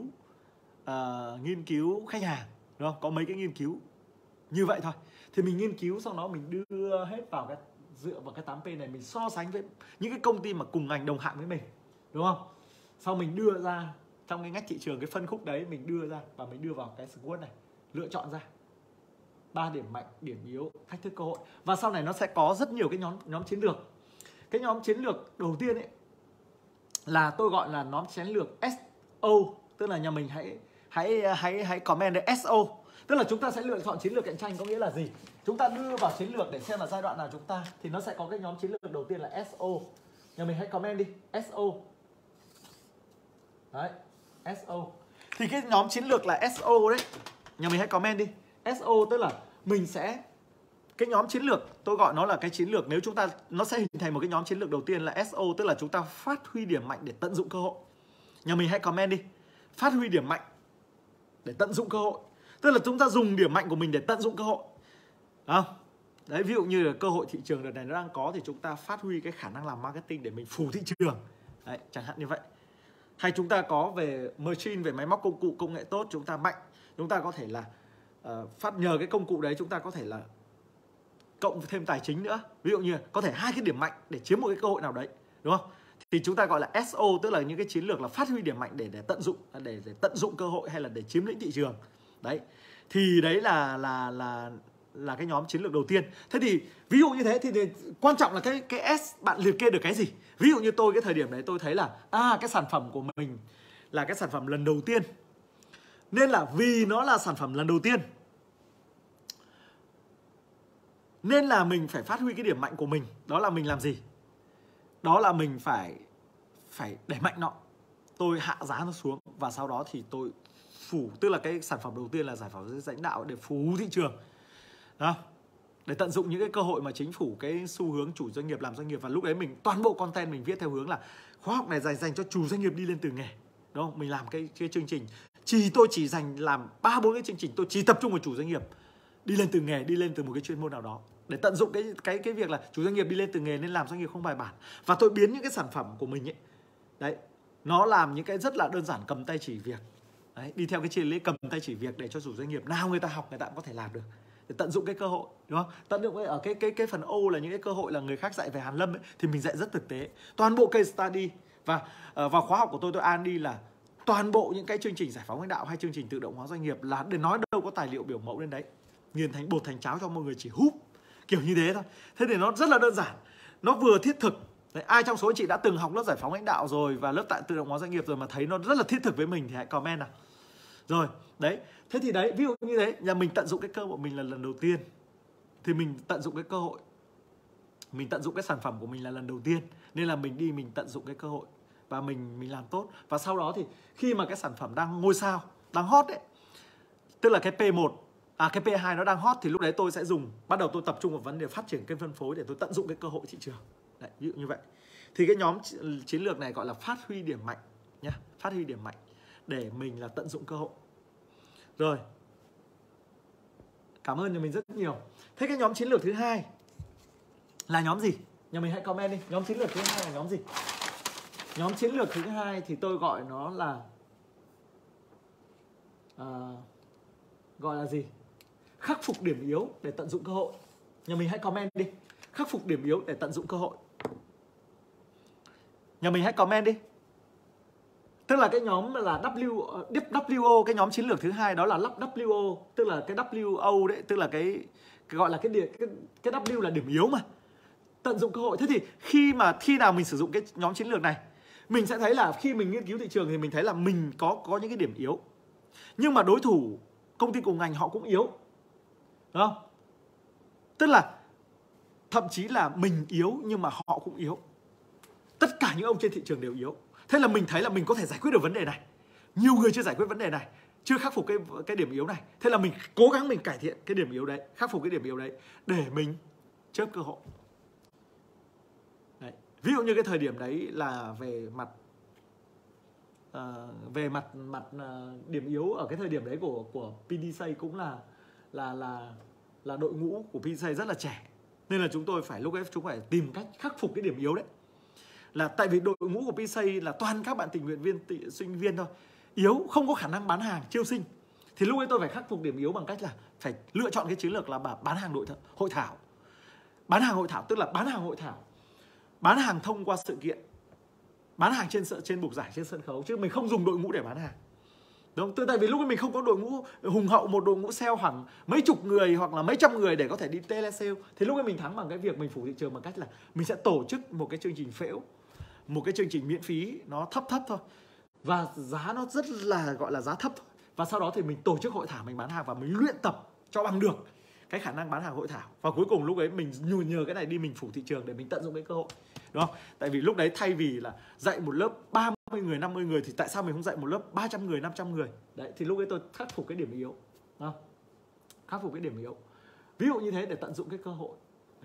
nghiên cứu khách hàng, đúng không? Có mấy cái nghiên cứu như vậy thôi. Thì mình nghiên cứu, sau đó mình đưa hết vào dựa vào cái 8P này, mình so sánh với những cái công ty mà cùng ngành đồng hạng với mình, đúng không? Sau mình đưa ra trong cái ngách thị trường, cái phân khúc đấy mình đưa ra và mình đưa vào cái squat này, lựa chọn ra 3 điểm mạnh, điểm yếu, thách thức, cơ hội. Và sau này nó sẽ có rất nhiều cái nhóm chiến lược. Cái nhóm chiến lược đầu tiên ấy là tôi gọi là nhóm chiến lược SO, tức là nhà mình hãy comment đây, SO. Tức là chúng ta sẽ lựa chọn chiến lược cạnh tranh, có nghĩa là gì? Chúng ta đưa vào chiến lược để xem là giai đoạn nào chúng ta, thì nó sẽ có cái nhóm chiến lược đầu tiên là SO. Nhà mình hãy comment đi, SO. Đấy, SO. Thì cái nhóm chiến lược là SO đấy, nhà mình hãy comment đi. SO tức là mình sẽ, cái nhóm chiến lược tôi gọi nó là cái chiến lược, nếu chúng ta, nó sẽ hình thành một cái nhóm chiến lược đầu tiên là SO, tức là chúng ta phát huy điểm mạnh để tận dụng cơ hội. Nhà mình hãy comment đi, phát huy điểm mạnh để tận dụng cơ hội, tức là chúng ta dùng điểm mạnh của mình để tận dụng cơ hội. Đấy, ví dụ như là cơ hội thị trường đợt này nó đang có thì chúng ta phát huy cái khả năng làm marketing để mình phủ thị trường. Đấy, chẳng hạn như vậy. Hay chúng ta có về machine, về máy móc công cụ công nghệ tốt, chúng ta mạnh, chúng ta có thể là nhờ cái công cụ đấy chúng ta có thể là cộng thêm tài chính nữa. Ví dụ như có thể 2 cái điểm mạnh để chiếm một cái cơ hội nào đấy, đúng không? Thì chúng ta gọi là SO, tức là những cái chiến lược là phát huy điểm mạnh để tận dụng cơ hội hay là để chiếm lĩnh thị trường. Đấy. Thì đấy là cái nhóm chiến lược đầu tiên. Thế thì ví dụ như thế thì quan trọng là cái S bạn liệt kê được cái gì? Ví dụ như tôi cái thời điểm đấy tôi thấy là cái sản phẩm của mình là cái sản phẩm lần đầu tiên. Nên là vì nó là sản phẩm lần đầu tiên nên là mình phải phát huy cái điểm mạnh của mình. Đó là mình làm gì? Đó là mình phải đẩy mạnh nó. Tôi hạ giá nó xuống và sau đó thì tôi phủ, tức là cái sản phẩm đầu tiên là giải phóng lãnh đạo để phủ thị trường. Đó. Để tận dụng những cái cơ hội mà chính phủ, cái xu hướng chủ doanh nghiệp làm doanh nghiệp. Và lúc đấy mình toàn bộ content mình viết theo hướng là khóa học này dành cho chủ doanh nghiệp đi lên từ nghề. Đúng không? Mình làm cái chương trình tôi chỉ dành làm 3-4 cái chương trình, tôi chỉ tập trung vào chủ doanh nghiệp đi lên từ nghề, đi lên từ một cái chuyên môn nào đó, để tận dụng cái việc là chủ doanh nghiệp đi lên từ nghề nên làm doanh nghiệp không bài bản. Và tôi biến những cái sản phẩm của mình ấy, đấy, nó làm những cái rất là đơn giản, cầm tay chỉ việc. Đấy, đi theo cái triết lý cầm tay chỉ việc để cho chủ doanh nghiệp nào người ta học người ta cũng có thể làm được, để tận dụng cái cơ hội, đúng không? Tận dụng ở cái phần O là những cái cơ hội là người khác dạy về hàn lâm ấy, thì mình dạy rất thực tế, toàn bộ case study. Và vào khóa học của tôi R&D là toàn bộ những cái chương trình giải phóng lãnh đạo hay chương trình tự động hóa doanh nghiệp là để nói đâu có tài liệu biểu mẫu lên đấy, nghiền thành bột thành cháo cho mọi người chỉ húp, kiểu như thế thôi. Thế thì nó rất là đơn giản, nó vừa thiết thực. Đấy, ai trong số anh chị đã từng học lớp giải phóng lãnh đạo rồi và lớp tại tự động hóa doanh nghiệp rồi mà thấy nó rất là thiết thực với mình thì hãy comment nào. Rồi, đấy. Thế thì đấy, ví dụ như thế, nhà mình tận dụng cái cơ hội mình là lần đầu tiên thì mình tận dụng cái cơ hội. Mình tận dụng cái sản phẩm của mình là lần đầu tiên nên là mình tận dụng cái cơ hội và mình làm tốt. Và sau đó thì khi mà cái sản phẩm đang ngôi sao, đang hot đấy, tức là cái P1 cái P2 nó đang hot thì lúc đấy tôi sẽ bắt đầu tôi tập trung vào vấn đề phát triển kênh phân phối để tôi tận dụng cái cơ hội thị trường. Đấy, ví dụ như vậy. Thì cái nhóm chiến lược này gọi là phát huy điểm mạnh nhá, phát huy điểm mạnh để mình là tận dụng cơ hội. Rồi. Cảm ơn nhà mình rất nhiều. Thế cái nhóm chiến lược thứ hai là nhóm gì? Nhà mình hãy comment đi. Nhóm chiến lược thứ hai là nhóm gì? Nhóm chiến lược thứ hai thì tôi gọi nó là gọi là gì? Khắc phục điểm yếu để tận dụng cơ hội. Nhà mình hãy comment đi. Khắc phục điểm yếu để tận dụng cơ hội. Nhà mình hãy comment đi. Tức là cái nhóm là WO, cái nhóm chiến lược thứ hai đó là WO, tức là cái WO đấy, tức là cái gọi là cái W là điểm yếu mà. Tận dụng cơ hội. Thế thì khi nào mình sử dụng cái nhóm chiến lược này, mình sẽ thấy là khi mình nghiên cứu thị trường thì mình thấy là mình có những cái điểm yếu. Nhưng mà đối thủ công ty cùng ngành họ cũng yếu. Đúng không? Tức là thậm chí là mình yếu nhưng mà họ cũng yếu. Tất cả những ông trên thị trường đều yếu. Thế là mình thấy là mình có thể giải quyết được vấn đề này. Nhiều người chưa giải quyết vấn đề này, chưa khắc phục cái điểm yếu này. Thế là mình cố gắng mình cải thiện cái điểm yếu đấy, khắc phục cái điểm yếu đấy để mình chớp cơ hội. Đấy. Ví dụ như cái thời điểm đấy là về mặt điểm yếu ở cái thời điểm đấy của PDSA cũng là đội ngũ của PDSA rất là trẻ. Nên là chúng tôi phải lúc ấy chúng phải tìm cách khắc phục cái điểm yếu đấy. Là tại vì đội ngũ của PDSA là toàn các bạn tình nguyện viên, sinh viên thôi, yếu, không có khả năng bán hàng, chiêu sinh. Thì lúc ấy tôi phải khắc phục điểm yếu bằng cách là phải lựa chọn cái chiến lược là bán hàng hội thảo. Bán hàng hội thảo tức là bán hàng hội thảo, bán hàng thông qua sự kiện, bán hàng trên bục giải, trên sân khấu, chứ mình không dùng đội ngũ để bán hàng. Đúng không? Tại vì lúc ấy mình không có đội ngũ hùng hậu, một đội ngũ sale khoảng mấy chục người hoặc là mấy trăm người để có thể đi telesale. Thì lúc ấy mình thắng bằng cái việc mình phủ thị trường bằng cách là mình sẽ tổ chức một cái chương trình phễu, một cái chương trình miễn phí nó thấp thôi, và giá nó rất là gọi là giá thấp thôi. Và sau đó thì mình tổ chức hội thảo, mình bán hàng và mình luyện tập cho bằng được cái khả năng bán hàng hội thảo. Và cuối cùng lúc ấy mình nhờ cái này đi mình phủ thị trường để mình tận dụng cái cơ hội. Đúng không? Tại vì lúc đấy thay vì là dạy một lớp 30 người, 50 người thì tại sao mình không dạy một lớp 300 người, 500 người? Đấy, thì lúc ấy tôi khắc phục cái điểm yếu. Đúng không? Khắc phục cái điểm yếu. Ví dụ như thế để tận dụng cái cơ hội.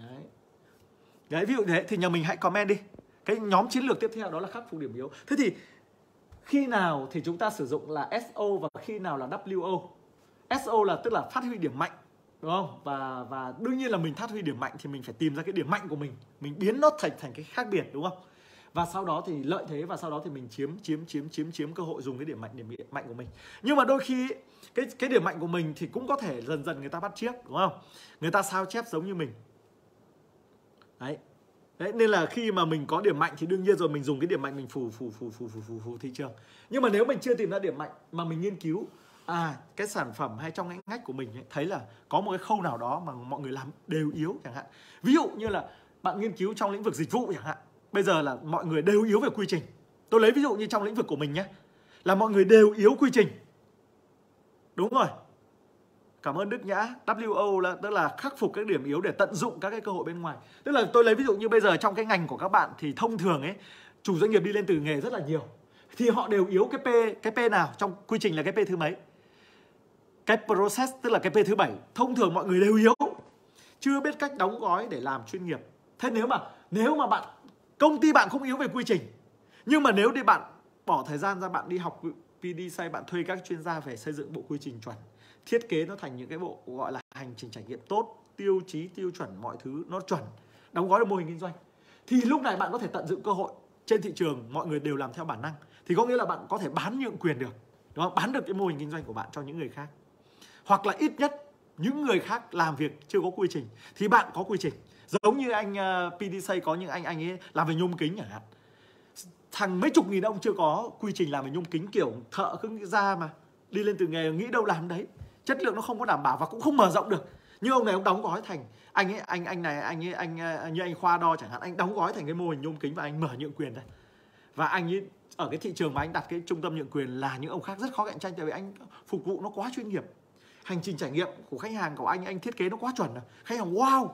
Đấy, ví dụ thế thì nhà mình hãy comment đi. Cái nhóm chiến lược tiếp theo đó là khắc phục điểm yếu. Thế thì khi nào thì chúng ta sử dụng là SO và khi nào là WO? SO là tức là phát huy điểm mạnh, đúng không? Và đương nhiên là mình phát huy điểm mạnh thì mình phải tìm ra cái điểm mạnh của mình biến nó thành cái khác biệt, đúng không? Và sau đó thì lợi thế, và sau đó thì mình chiếm cơ hội dùng cái điểm mạnh của mình. Nhưng mà đôi khi cái điểm mạnh của mình thì cũng có thể dần dần người ta bắt chước, đúng không? Người ta sao chép giống như mình. Đấy, nên là khi mà mình có điểm mạnh thì đương nhiên rồi mình dùng cái điểm mạnh mình phủ thị trường. Nhưng mà nếu mình chưa tìm ra điểm mạnh mà mình nghiên cứu cái sản phẩm hay trong cái ngách của mình ấy, thấy là có một cái khâu nào đó mà mọi người làm đều yếu chẳng hạn. Ví dụ như là bạn nghiên cứu trong lĩnh vực dịch vụ chẳng hạn, bây giờ là mọi người đều yếu về quy trình. Tôi lấy ví dụ như trong lĩnh vực của mình nhé, là mọi người đều yếu quy trình. Đúng rồi. Cảm ơn Đức Nhã. WO là tức là khắc phục các điểm yếu để tận dụng các cái cơ hội bên ngoài. Tức là tôi lấy ví dụ như bây giờ trong cái ngành của các bạn thì thông thường ấy, chủ doanh nghiệp đi lên từ nghề rất là nhiều. Thì họ đều yếu cái P nào trong quy trình là cái P thứ mấy? Cái process tức là cái P thứ 7. Thông thường mọi người đều yếu, chưa biết cách đóng gói để làm chuyên nghiệp. Thế nếu mà bạn công ty bạn không yếu về quy trình, nhưng mà nếu đi bạn bỏ thời gian ra bạn đi học PDSA, bạn thuê các chuyên gia về xây dựng bộ quy trình chuẩn, thiết kế nó thành những cái bộ gọi là hành trình trải nghiệm tốt, tiêu chí, tiêu chuẩn, mọi thứ nó chuẩn, đóng gói được mô hình kinh doanh, thì lúc này bạn có thể tận dụng cơ hội. Trên thị trường mọi người đều làm theo bản năng, thì có nghĩa là bạn có thể bán nhượng quyền được, đúng không? Bán được cái mô hình kinh doanh của bạn cho những người khác. Hoặc là ít nhất những người khác làm việc chưa có quy trình thì bạn có quy trình. Giống như anh PDSA có những anh ấy làm về nhôm kính chẳng hạn, thằng mấy chục nghìn ông chưa có quy trình làm về nhôm kính, kiểu thợ cứ ra mà đi lên từ nghề, nghĩ đâu làm đấy, chất lượng nó không có đảm bảo và cũng không mở rộng được. Nhưng ông này ông đóng gói thành anh như anh Khoa Đo chẳng hạn, anh đóng gói thành cái mô hình nhôm kính và anh mở nhượng quyền ra. Và anh ấy ở cái thị trường mà anh đặt cái trung tâm nhượng quyền là những ông khác rất khó cạnh tranh, tại vì anh phục vụ nó quá chuyên nghiệp. Hành trình trải nghiệm của khách hàng của anh thiết kế nó quá chuẩn rồi. Khách hàng wow.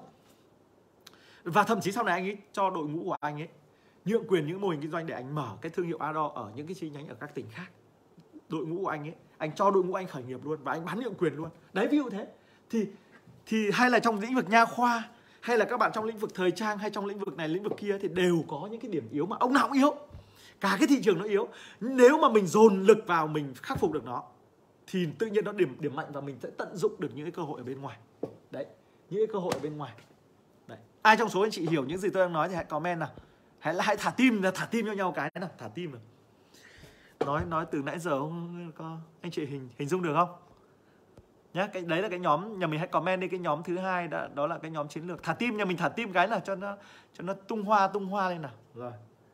Và thậm chí sau này anh ấy cho đội ngũ của anh ấy nhượng quyền những mô hình kinh doanh để anh mở cái thương hiệu Ado ở những cái chi nhánh ở các tỉnh khác. Đội ngũ của anh ấy, anh cho đội ngũ anh khởi nghiệp luôn và anh bán nhượng quyền luôn. Đấy, ví dụ thế. thì hay là trong lĩnh vực nha khoa, hay là các bạn trong lĩnh vực thời trang, hay trong lĩnh vực này lĩnh vực kia, thì đều có những cái điểm yếu mà ông nào cũng yếu, cả cái thị trường nó yếu. Nếu mà mình dồn lực vào, mình khắc phục được nó, thì tự nhiên nó điểm mạnh và mình sẽ tận dụng được những cái cơ hội ở bên ngoài. Đấy, những cái cơ hội ở bên ngoài. Đấy. Ai trong số anh chị hiểu những gì tôi đang nói thì hãy comment nào. Hãy thả tim cho nhau cái nào, thả tim nào. Nói từ nãy giờ không có anh chị hình dung được không? Nhá, cái đấy là cái nhóm nhà mình, hãy comment đi cái nhóm thứ hai đó là cái nhóm chiến lược. Thả tim, nhà mình thả tim cái nào cho nó tung hoa lên nào. Rồi.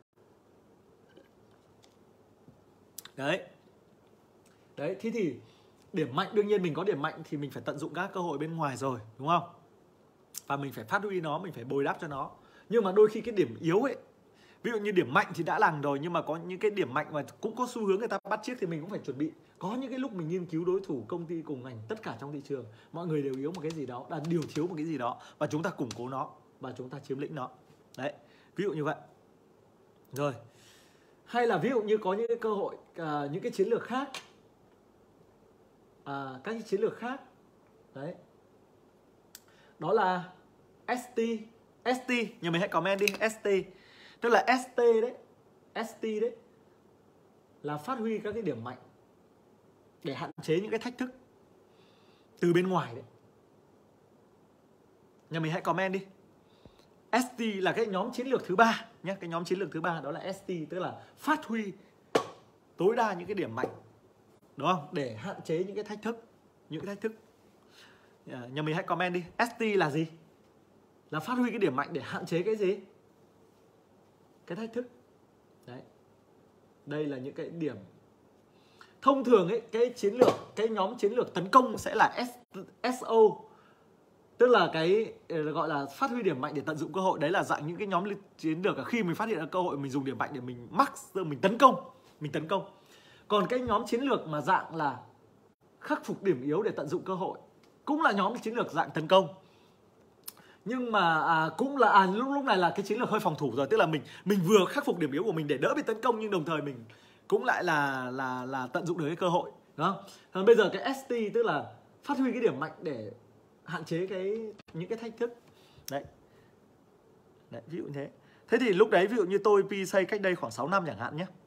Đấy, thế thì điểm mạnh, đương nhiên mình có điểm mạnh thì mình phải tận dụng các cơ hội bên ngoài rồi, đúng không? Và mình phải phát huy nó, mình phải bồi đắp cho nó. Nhưng mà đôi khi cái điểm yếu ấy, ví dụ như điểm mạnh thì đã lằng rồi, nhưng mà có những cái điểm mạnh mà cũng có xu hướng người ta bắt chước thì mình cũng phải chuẩn bị. Có những cái lúc mình nghiên cứu đối thủ, công ty cùng ngành, tất cả trong thị trường mọi người đều yếu một cái gì đó, đều thiếu một cái gì đó, và chúng ta củng cố nó và chúng ta chiếm lĩnh nó. Đấy, ví dụ như vậy. Rồi. Hay là ví dụ như có những cái cơ hội, những cái chiến lược khác, các cái chiến lược khác. Đấy, đó là ST, nhà mình hãy comment đi. ST, tức là ST đấy là phát huy các cái điểm mạnh để hạn chế những cái thách thức từ bên ngoài đấy. Nhà mình hãy comment đi. ST là cái nhóm chiến lược thứ 3 nhé. Cái nhóm chiến lược thứ 3 đó là ST, tức là phát huy tối đa những cái điểm mạnh, đúng không? Để hạn chế những cái thách thức. Nhà mình hãy comment đi. ST là gì? Là phát huy cái điểm mạnh để hạn chế cái gì? Cái thách thức. Đấy. Đây là những cái điểm. Thông thường ấy, cái nhóm chiến lược tấn công sẽ là SO, tức là cái gọi là phát huy điểm mạnh để tận dụng cơ hội. Đấy là dạng những cái nhóm chiến lược khi mình phát hiện ra cơ hội, mình dùng điểm mạnh để mình mình tấn công. Còn cái nhóm chiến lược mà dạng là khắc phục điểm yếu để tận dụng cơ hội cũng là nhóm chiến lược dạng tấn công. Nhưng mà cũng là lúc này là cái chiến lược hơi phòng thủ rồi, tức là mình vừa khắc phục điểm yếu của mình để đỡ bị tấn công, nhưng đồng thời mình cũng lại là tận dụng được cái cơ hội, đúng không? Còn bây giờ cái ST tức là phát huy cái điểm mạnh để hạn chế những cái thách thức. Đấy, ví dụ như thế. Thế thì lúc đấy ví dụ như tôi PSA cách đây khoảng 6 năm chẳng hạn nhé,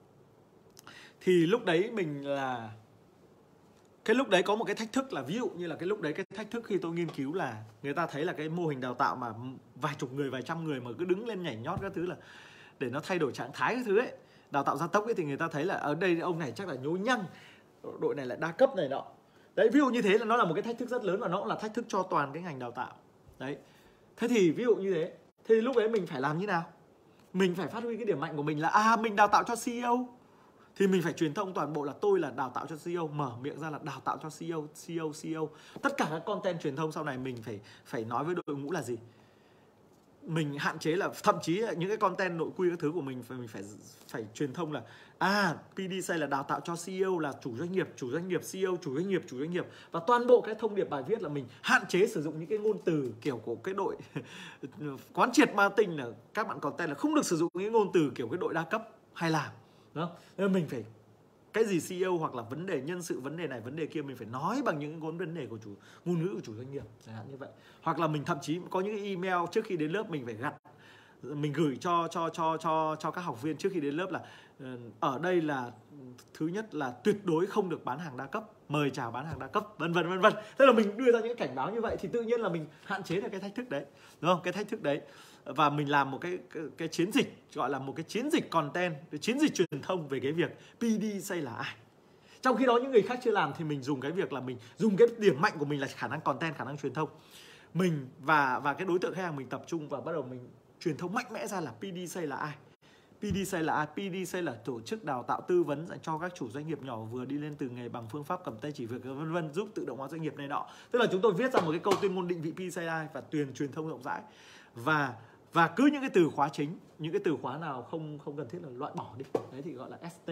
thì lúc đấy mình là cái lúc đấy có một cái thách thức là, ví dụ như là cái lúc đấy cái thách thức khi tôi nghiên cứu là người ta thấy là cái mô hình đào tạo mà vài chục người, vài trăm người mà cứ đứng lên nhảy nhót các thứ là để nó thay đổi trạng thái các thứ ấy, đào tạo gia tốc ấy, thì người ta thấy là ở đây ông này chắc là nhố nhăng, đội này lại đa cấp này nọ. Đấy, ví dụ như thế là nó là một cái thách thức rất lớn, và nó cũng là thách thức cho toàn cái ngành đào tạo. Đấy. Thế thì ví dụ như thế, thì lúc đấy mình phải làm như nào? Mình phải phát huy cái điểm mạnh của mình là mình đào tạo cho CEO, thì mình phải truyền thông toàn bộ là tôi là đào tạo cho CEO, mở miệng ra là đào tạo cho CEO. Tất cả các content truyền thông sau này mình phải nói với đội ngũ là gì? Mình hạn chế là thậm chí là những cái content nội quy các thứ của mình phải truyền thông là PDCA là đào tạo cho CEO, là chủ doanh nghiệp, CEO, chủ doanh nghiệp. Và toàn bộ cái thông điệp bài viết là mình hạn chế sử dụng những cái ngôn từ kiểu của cái đội quán triệt marketing, là các bạn content là không được sử dụng những ngôn từ kiểu cái đội đa cấp hay làm. Đó. Nên mình phải cái gì CEO hoặc là vấn đề nhân sự, vấn đề này vấn đề kia, mình phải nói bằng những vấn đề của ngôn ngữ của chủ doanh nghiệp chẳng hạn như vậy. Hoặc là mình thậm chí có những email trước khi đến lớp mình phải mình gửi cho các học viên trước khi đến lớp là ở đây là thứ nhất là tuyệt đối không được bán hàng đa cấp, mời chào bán hàng đa cấp, vân vân. Tức là mình đưa ra những cảnh báo như vậy thì tự nhiên là mình hạn chế được cái thách thức đấy, đúng không? Cái thách thức đấy. Và mình làm một cái chiến dịch, gọi là một cái chiến dịch content, chiến dịch truyền thông về cái việc PDCA là ai. Trong khi đó những người khác chưa làm thì mình dùng cái việc là mình dùng cái điểm mạnh của mình là khả năng content, khả năng truyền thông. Mình và cái đối tượng khách hàng mình tập trung và bắt đầu mình truyền thông mạnh mẽ ra là PDCA là ai. PDCA là ai? PDCA là tổ chức đào tạo tư vấn dành cho các chủ doanh nghiệp nhỏ vừa đi lên từ nghề bằng phương pháp cầm tay chỉ việc, vân vân, giúp tự động hóa doanh nghiệp này nọ. Tức là chúng tôi viết ra một cái câu tuyên ngôn định vị PDCA và truyền thông rộng rãi. Và cứ những cái từ khóa chính, những cái từ khóa nào không cần thiết là loại bỏ đi. Đấy thì gọi là ST.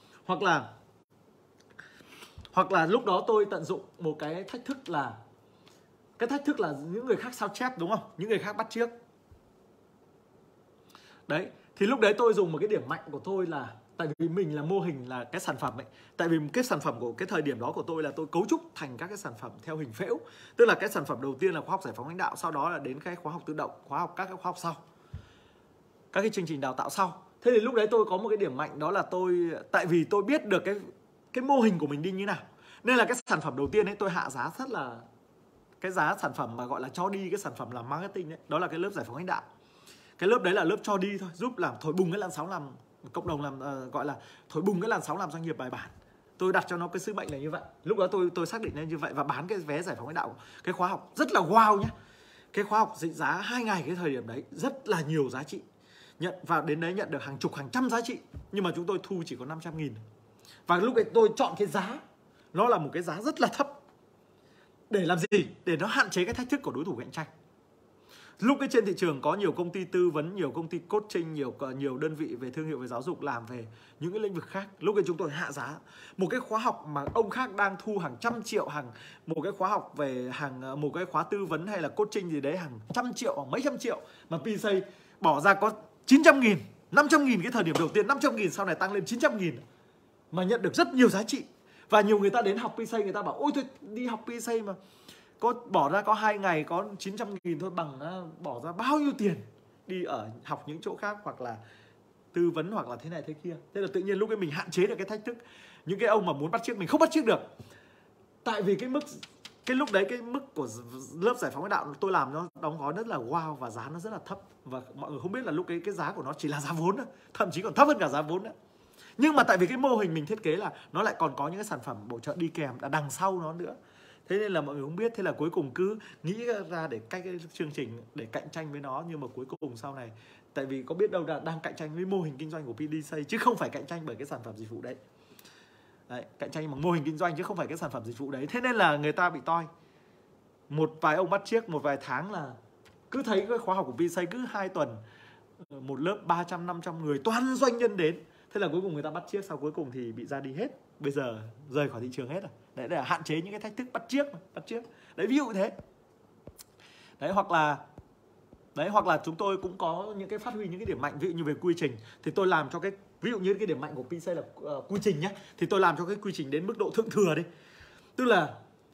Hoặc là lúc đó tôi tận dụng một cái thách thức là những người khác sao chép, đúng không? Những người khác bắt chước. Đấy, thì lúc đấy tôi dùng một cái điểm mạnh của tôi là tại vì mình là mô hình là cái sản phẩm ấy. Tại vì cái sản phẩm của cái thời điểm đó của tôi là tôi cấu trúc thành các cái sản phẩm theo hình phễu. Tức là cái sản phẩm đầu tiên là khóa học giải phóng lãnh đạo, sau đó là đến cái khóa học tự động, các cái khóa học sau, các cái chương trình đào tạo sau. Thế thì lúc đấy tôi có một cái điểm mạnh, đó là tại vì tôi biết được cái mô hình của mình đi như nào, nên là cái sản phẩm đầu tiên ấy tôi hạ giá rất là, cái giá sản phẩm mà gọi là cho đi cái sản phẩm làm marketing đấy, đó là cái lớp giải phóng lãnh đạo. Cái lớp đấy là lớp cho đi thôi, giúp làm thổi bùng cái làn sóng làm cộng đồng, làm gọi là thổi bùng cái làn sóng làm doanh nghiệp bài bản. Tôi đặt cho nó cái sứ mệnh là như vậy. Lúc đó tôi xác định là như vậy và bán cái vé giải phóng lãnh đạo. Cái khóa học rất là wow nhé. Cái khóa học dịch giá 2 ngày cái thời điểm đấy rất là nhiều giá trị. Và đến đấy nhận được hàng chục hàng trăm giá trị, nhưng mà chúng tôi thu chỉ có 500.000. Và lúc ấy tôi chọn cái giá, nó là một cái giá rất là thấp. Để làm gì? Để nó hạn chế cái thách thức của đối thủ cạnh tranh. Lúc ấy trên thị trường có nhiều công ty tư vấn, nhiều công ty coaching, nhiều đơn vị về thương hiệu, về giáo dục làm về những cái lĩnh vực khác. Lúc ấy chúng tôi hạ giá. Một cái khóa học mà ông khác đang thu hàng trăm triệu, một cái khóa học về một cái khóa tư vấn hay là coaching gì đấy hàng trăm triệu hoặc mấy trăm triệu, mà PSA bỏ ra có 900.000, 500.000 cái thời điểm đầu tiên, 500.000 sau này tăng lên 900.000, mà nhận được rất nhiều giá trị. Và nhiều người ta đến học PSA, người ta bảo ôi tôi đi học PSA mà bỏ ra có 2 ngày có 900.000 thôi, bằng bỏ ra bao nhiêu tiền đi học những chỗ khác, hoặc là tư vấn, hoặc là thế này thế kia. Thế là tự nhiên lúc ấy mình hạn chế được cái thách thức. Những cái ông mà muốn bắt chước mình không bắt chước được. Tại vì cái lúc đấy cái mức của lớp giải phóng lãnh đạo tôi làm nó đóng gói rất là wow và giá nó rất là thấp. Và mọi người không biết là lúc ấy cái giá của nó chỉ là giá vốn đó, thậm chí còn thấp hơn cả giá vốn đó. Nhưng mà tại vì cái mô hình mình thiết kế là nó lại còn có những cái sản phẩm bổ trợ đi kèm đằng sau nó nữa. Thế nên là mọi người không biết. Thế là cuối cùng cứ nghĩ ra để cách cái chương trình để cạnh tranh với nó. Nhưng mà cuối cùng sau này, tại vì có biết đâu là đang cạnh tranh với mô hình kinh doanh của PDSA, chứ không phải cạnh tranh bởi cái sản phẩm dịch vụ đấy. Đấy, cạnh tranh bằng mô hình kinh doanh chứ không phải cái sản phẩm dịch vụ đấy. Thế nên là người ta bị toi. Một vài ông bắt chiếc, một vài tháng là cứ thấy cái khóa học của PDSA cứ 2 tuần một lớp 300-500 người, toàn doanh nhân đến. Thế là cuối cùng người ta bắt chiếc, sau cuối cùng thì bị ra đi hết. Bây giờ rời khỏi thị trường hết rồi. Đấy, để hạn chế những cái thách thức bắt chiếc. Đấy, ví dụ thế. Đấy, hoặc là chúng tôi cũng có những cái phát huy những cái điểm mạnh, ví dụ như về quy trình thì tôi làm cho cái, ví dụ như cái điểm mạnh của PSA là quy trình nhé, thì tôi làm cho cái quy trình đến mức độ thượng thừa đi. Tức là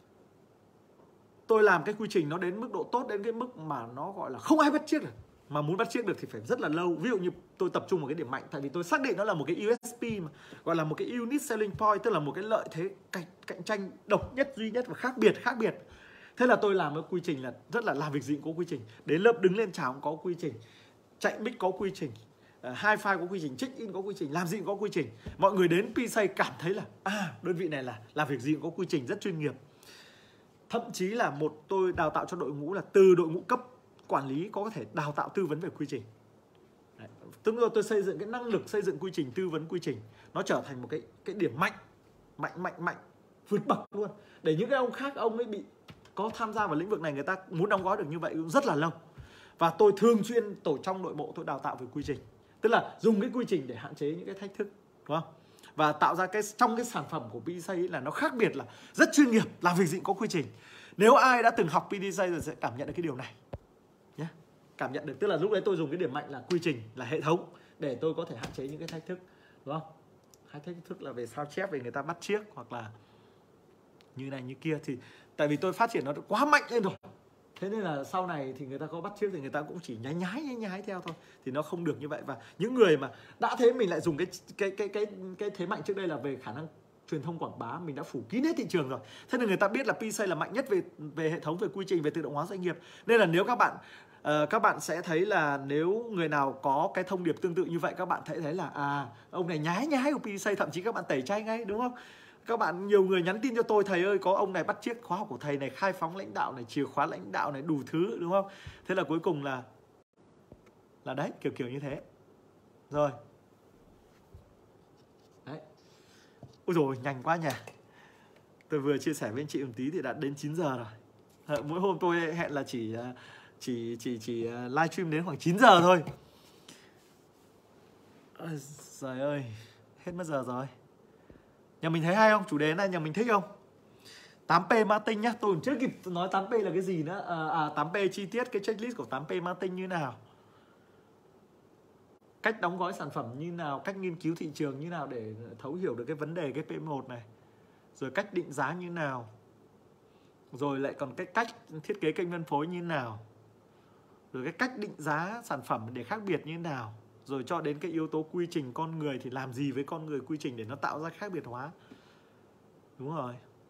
tôi làm cái quy trình nó đến mức độ tốt, đến cái mức mà nó gọi là không ai bắt chước được. Mà muốn bắt chước được thì phải rất là lâu. Ví dụ như tôi tập trung vào cái điểm mạnh, tại vì tôi xác định nó là một cái USP mà, gọi là một cái unique selling point, tức là một cái lợi thế cạnh tranh độc nhất, duy nhất và khác biệt. Thế là tôi làm cái quy trình là rất là làm việc gì cũng có quy trình. Đến lớp đứng lên chào cũng có quy trình, chạy mic có quy trình, high five có quy trình, check in có quy trình, làm gì cũng có quy trình. Mọi người đến PSA cảm thấy là đơn vị này là làm việc gì cũng có quy trình, rất chuyên nghiệp. Thậm chí là tôi đào tạo cho đội ngũ là từ đội ngũ cấp quản lý có thể đào tạo tư vấn về quy trình. Đấy. Tức là tôi xây dựng cái năng lực xây dựng quy trình, tư vấn quy trình, nó trở thành một cái điểm mạnh vượt bậc luôn. Để những cái ông khác, ông ấy có tham gia vào lĩnh vực này, người ta muốn đóng gói được như vậy cũng rất là lâu. Và tôi thường xuyên trong nội bộ tôi đào tạo về quy trình. Tức là dùng cái quy trình để hạn chế những cái thách thức, đúng không? Và tạo ra trong cái sản phẩm của PDSA là nó khác biệt, là rất chuyên nghiệp, làm việc gì cũng có quy trình. Nếu ai đã từng học PDSA rồi sẽ cảm nhận được cái điều này nhé. Cảm nhận được, tức là lúc đấy tôi dùng cái điểm mạnh là quy trình, là hệ thống, để tôi có thể hạn chế những cái thách thức, đúng không? Hay thách thức là về sao chép, về người ta bắt chiếc, hoặc là như này như kia. Thì tại vì tôi phát triển nó quá mạnh lên rồi, thế nên là sau này thì người ta có bắt chước thì người ta cũng chỉ nhái theo thôi, thì nó không được như vậy. Và những người mà đã thế mình lại dùng cái thế mạnh trước đây là về khả năng truyền thông quảng bá, mình đã phủ kín hết thị trường rồi. Thế nên người ta biết là PSA là mạnh nhất về hệ thống, về quy trình, về tự động hóa doanh nghiệp. Nên là nếu các bạn sẽ thấy là nếu người nào có cái thông điệp tương tự như vậy, các bạn thấy là ông này nhái của PSA, thậm chí các bạn tẩy chay ngay, đúng không? Các bạn, nhiều người nhắn tin cho tôi, thầy ơi có ông này bắt chiếc khóa học của thầy này, khai phóng lãnh đạo này, chìa khóa lãnh đạo này, đủ thứ, đúng không? Thế là cuối cùng là đấy, kiểu như thế. Rồi. Đấy. Ôi dồi, nhanh quá nhỉ. Tôi vừa chia sẻ với anh chị một tí thì đã đến 9 giờ rồi. Mỗi hôm tôi hẹn là chỉ live stream đến khoảng 9 giờ thôi. Trời ơi, hết mất giờ rồi. Nhà mình thấy hay không? Chủ đề này nhà mình thích không? 8P marketing nhá. Tôi chưa kịp nói 8P là cái gì nữa. 8P chi tiết, cái checklist của 8P marketing như nào. cách đóng gói sản phẩm như nào, cách nghiên cứu thị trường như nào để thấu hiểu được cái vấn đề cái P1 này, rồi cách định giá như nào, rồi lại còn cái cách thiết kế kênh phân phối như nào, rồi cái cách định giá sản phẩm để khác biệt như nào, rồi cho đến cái yếu tố quy trình con người thì làm gì với con người, quy trình để nó tạo ra khác biệt hóa. Đúng rồi.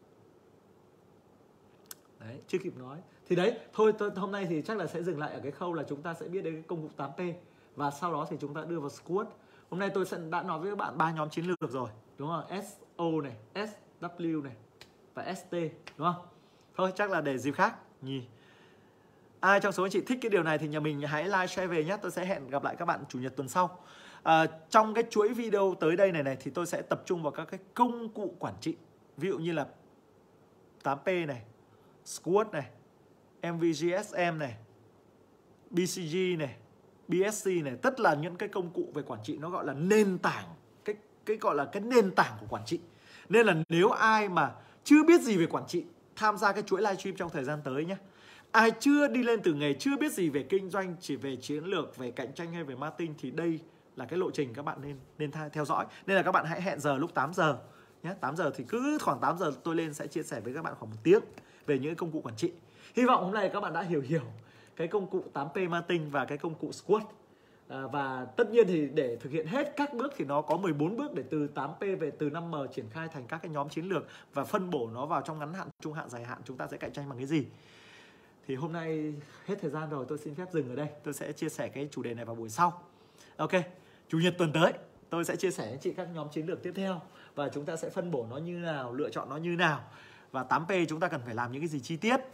Đấy, chưa kịp nói. Thì đấy, thôi hôm nay thì chắc là sẽ dừng lại ở cái khâu là chúng ta sẽ biết đến cái công cụ 8P và sau đó thì chúng ta đưa vào SWOT. Hôm nay tôi đã nói với các bạn 3 nhóm chiến lược rồi, đúng không? SO này, SW này và ST, đúng không? Thôi chắc là để dịp khác nhỉ. Ai trong số anh chị thích cái điều này thì nhà mình hãy like share về nhé. Tôi sẽ hẹn gặp lại các bạn chủ nhật tuần sau. Trong cái chuỗi video tới đây này thì tôi sẽ tập trung vào các cái công cụ quản trị. Ví dụ như là 8P này, SWOT này, MVGSM này, BCG này, BSC này, tất là những cái công cụ về quản trị nó gọi là nền tảng, cái gọi là cái nền tảng của quản trị. Nên là nếu ai mà chưa biết gì về quản trị tham gia cái chuỗi livestream trong thời gian tới nhé. Ai chưa đi lên từ nghề, chưa biết gì về kinh doanh, chỉ về chiến lược, về cạnh tranh hay về marketing thì đây là cái lộ trình các bạn nên theo dõi. Nên là các bạn hãy hẹn giờ lúc 8 giờ nhé. 8 giờ thì cứ khoảng 8 giờ tôi lên sẽ chia sẻ với các bạn khoảng 1 tiếng về những công cụ quản trị. Hy vọng hôm nay các bạn đã hiểu cái công cụ 8P marketing và cái công cụ SWOT. Và tất nhiên thì để thực hiện hết các bước thì nó có 14 bước để từ 8P về từ 5M triển khai thành các cái nhóm chiến lược và phân bổ nó vào trong ngắn hạn, trung hạn, dài hạn chúng ta sẽ cạnh tranh bằng cái gì. Thì hôm nay hết thời gian rồi, tôi xin phép dừng ở đây. Tôi sẽ chia sẻ cái chủ đề này vào buổi sau. Ok, chủ nhật tuần tới tôi sẽ chia sẻ với chị các nhóm chiến lược tiếp theo và chúng ta sẽ phân bổ nó như nào, lựa chọn nó như nào, và 8P chúng ta cần phải làm những cái gì chi tiết.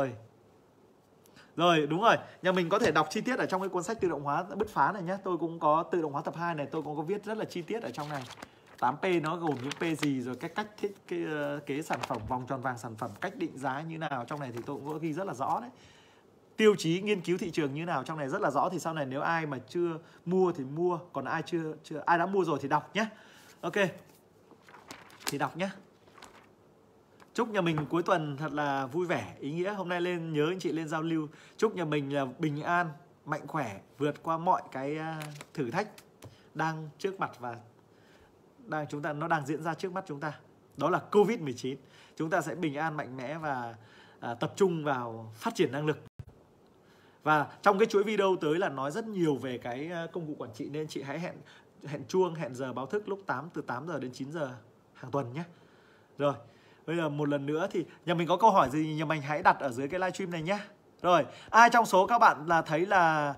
Rồi đúng rồi, nhà mình có thể đọc chi tiết ở trong cái cuốn sách tự động hóa bứt phá này nhé. Tôi cũng có tự động hóa tập 2 này, tôi cũng có viết rất là chi tiết ở trong này. 8P nó gồm những P gì, rồi cái cách thiết kế sản phẩm, vòng tròn vàng sản phẩm, cách định giá như nào, trong này thì tôi cũng có ghi rất là rõ đấy. Tiêu chí nghiên cứu thị trường như nào trong này rất là rõ, thì sau này nếu ai mà chưa mua thì mua, còn ai ai đã mua rồi thì đọc nhé. Ok, thì đọc nhé. Chúc nhà mình cuối tuần thật là vui vẻ, ý nghĩa. Hôm nay nhớ anh chị lên giao lưu. Chúc nhà mình là bình an, mạnh khỏe, vượt qua mọi cái thử thách đang trước mặt và nó đang diễn ra trước mắt chúng ta. Đó là Covid-19. Chúng ta sẽ bình an, mạnh mẽ và tập trung vào phát triển năng lực. Và trong cái chuỗi video tới là nói rất nhiều về cái công cụ quản trị, nên chị hãy hẹn chuông, hẹn giờ báo thức lúc từ 8 giờ đến 9 giờ hàng tuần nhé. Rồi, bây giờ một lần nữa thì nhà mình có câu hỏi gì nhà mình hãy đặt ở dưới cái livestream này nhé. Rồi, ai trong số các bạn thấy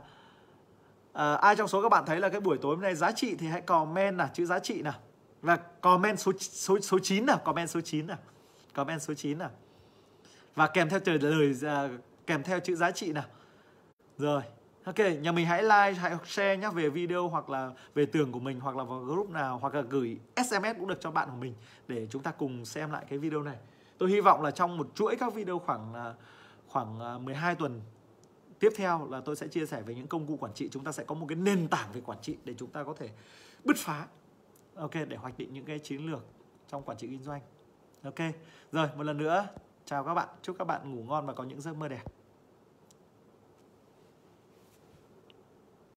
là cái buổi tối hôm nay giá trị thì hãy comment nào, chữ giá trị nào. Và comment số 9 nào, comment số 9 nào. Comment số 9 nào. Và kèm theo kèm theo chữ giá trị nào. Rồi, ok, nhà mình hãy like, hãy share nhé về video hoặc là về tường của mình, hoặc là vào group nào, hoặc là gửi SMS cũng được cho bạn của mình để chúng ta cùng xem lại cái video này. Tôi hy vọng là trong một chuỗi các video khoảng 12 tuần tiếp theo là tôi sẽ chia sẻ về những công cụ quản trị. Chúng ta sẽ có một cái nền tảng về quản trị để chúng ta có thể bứt phá. Ok, để hoạch định những cái chiến lược trong quản trị kinh doanh. Ok, rồi một lần nữa chào các bạn, chúc các bạn ngủ ngon và có những giấc mơ đẹp.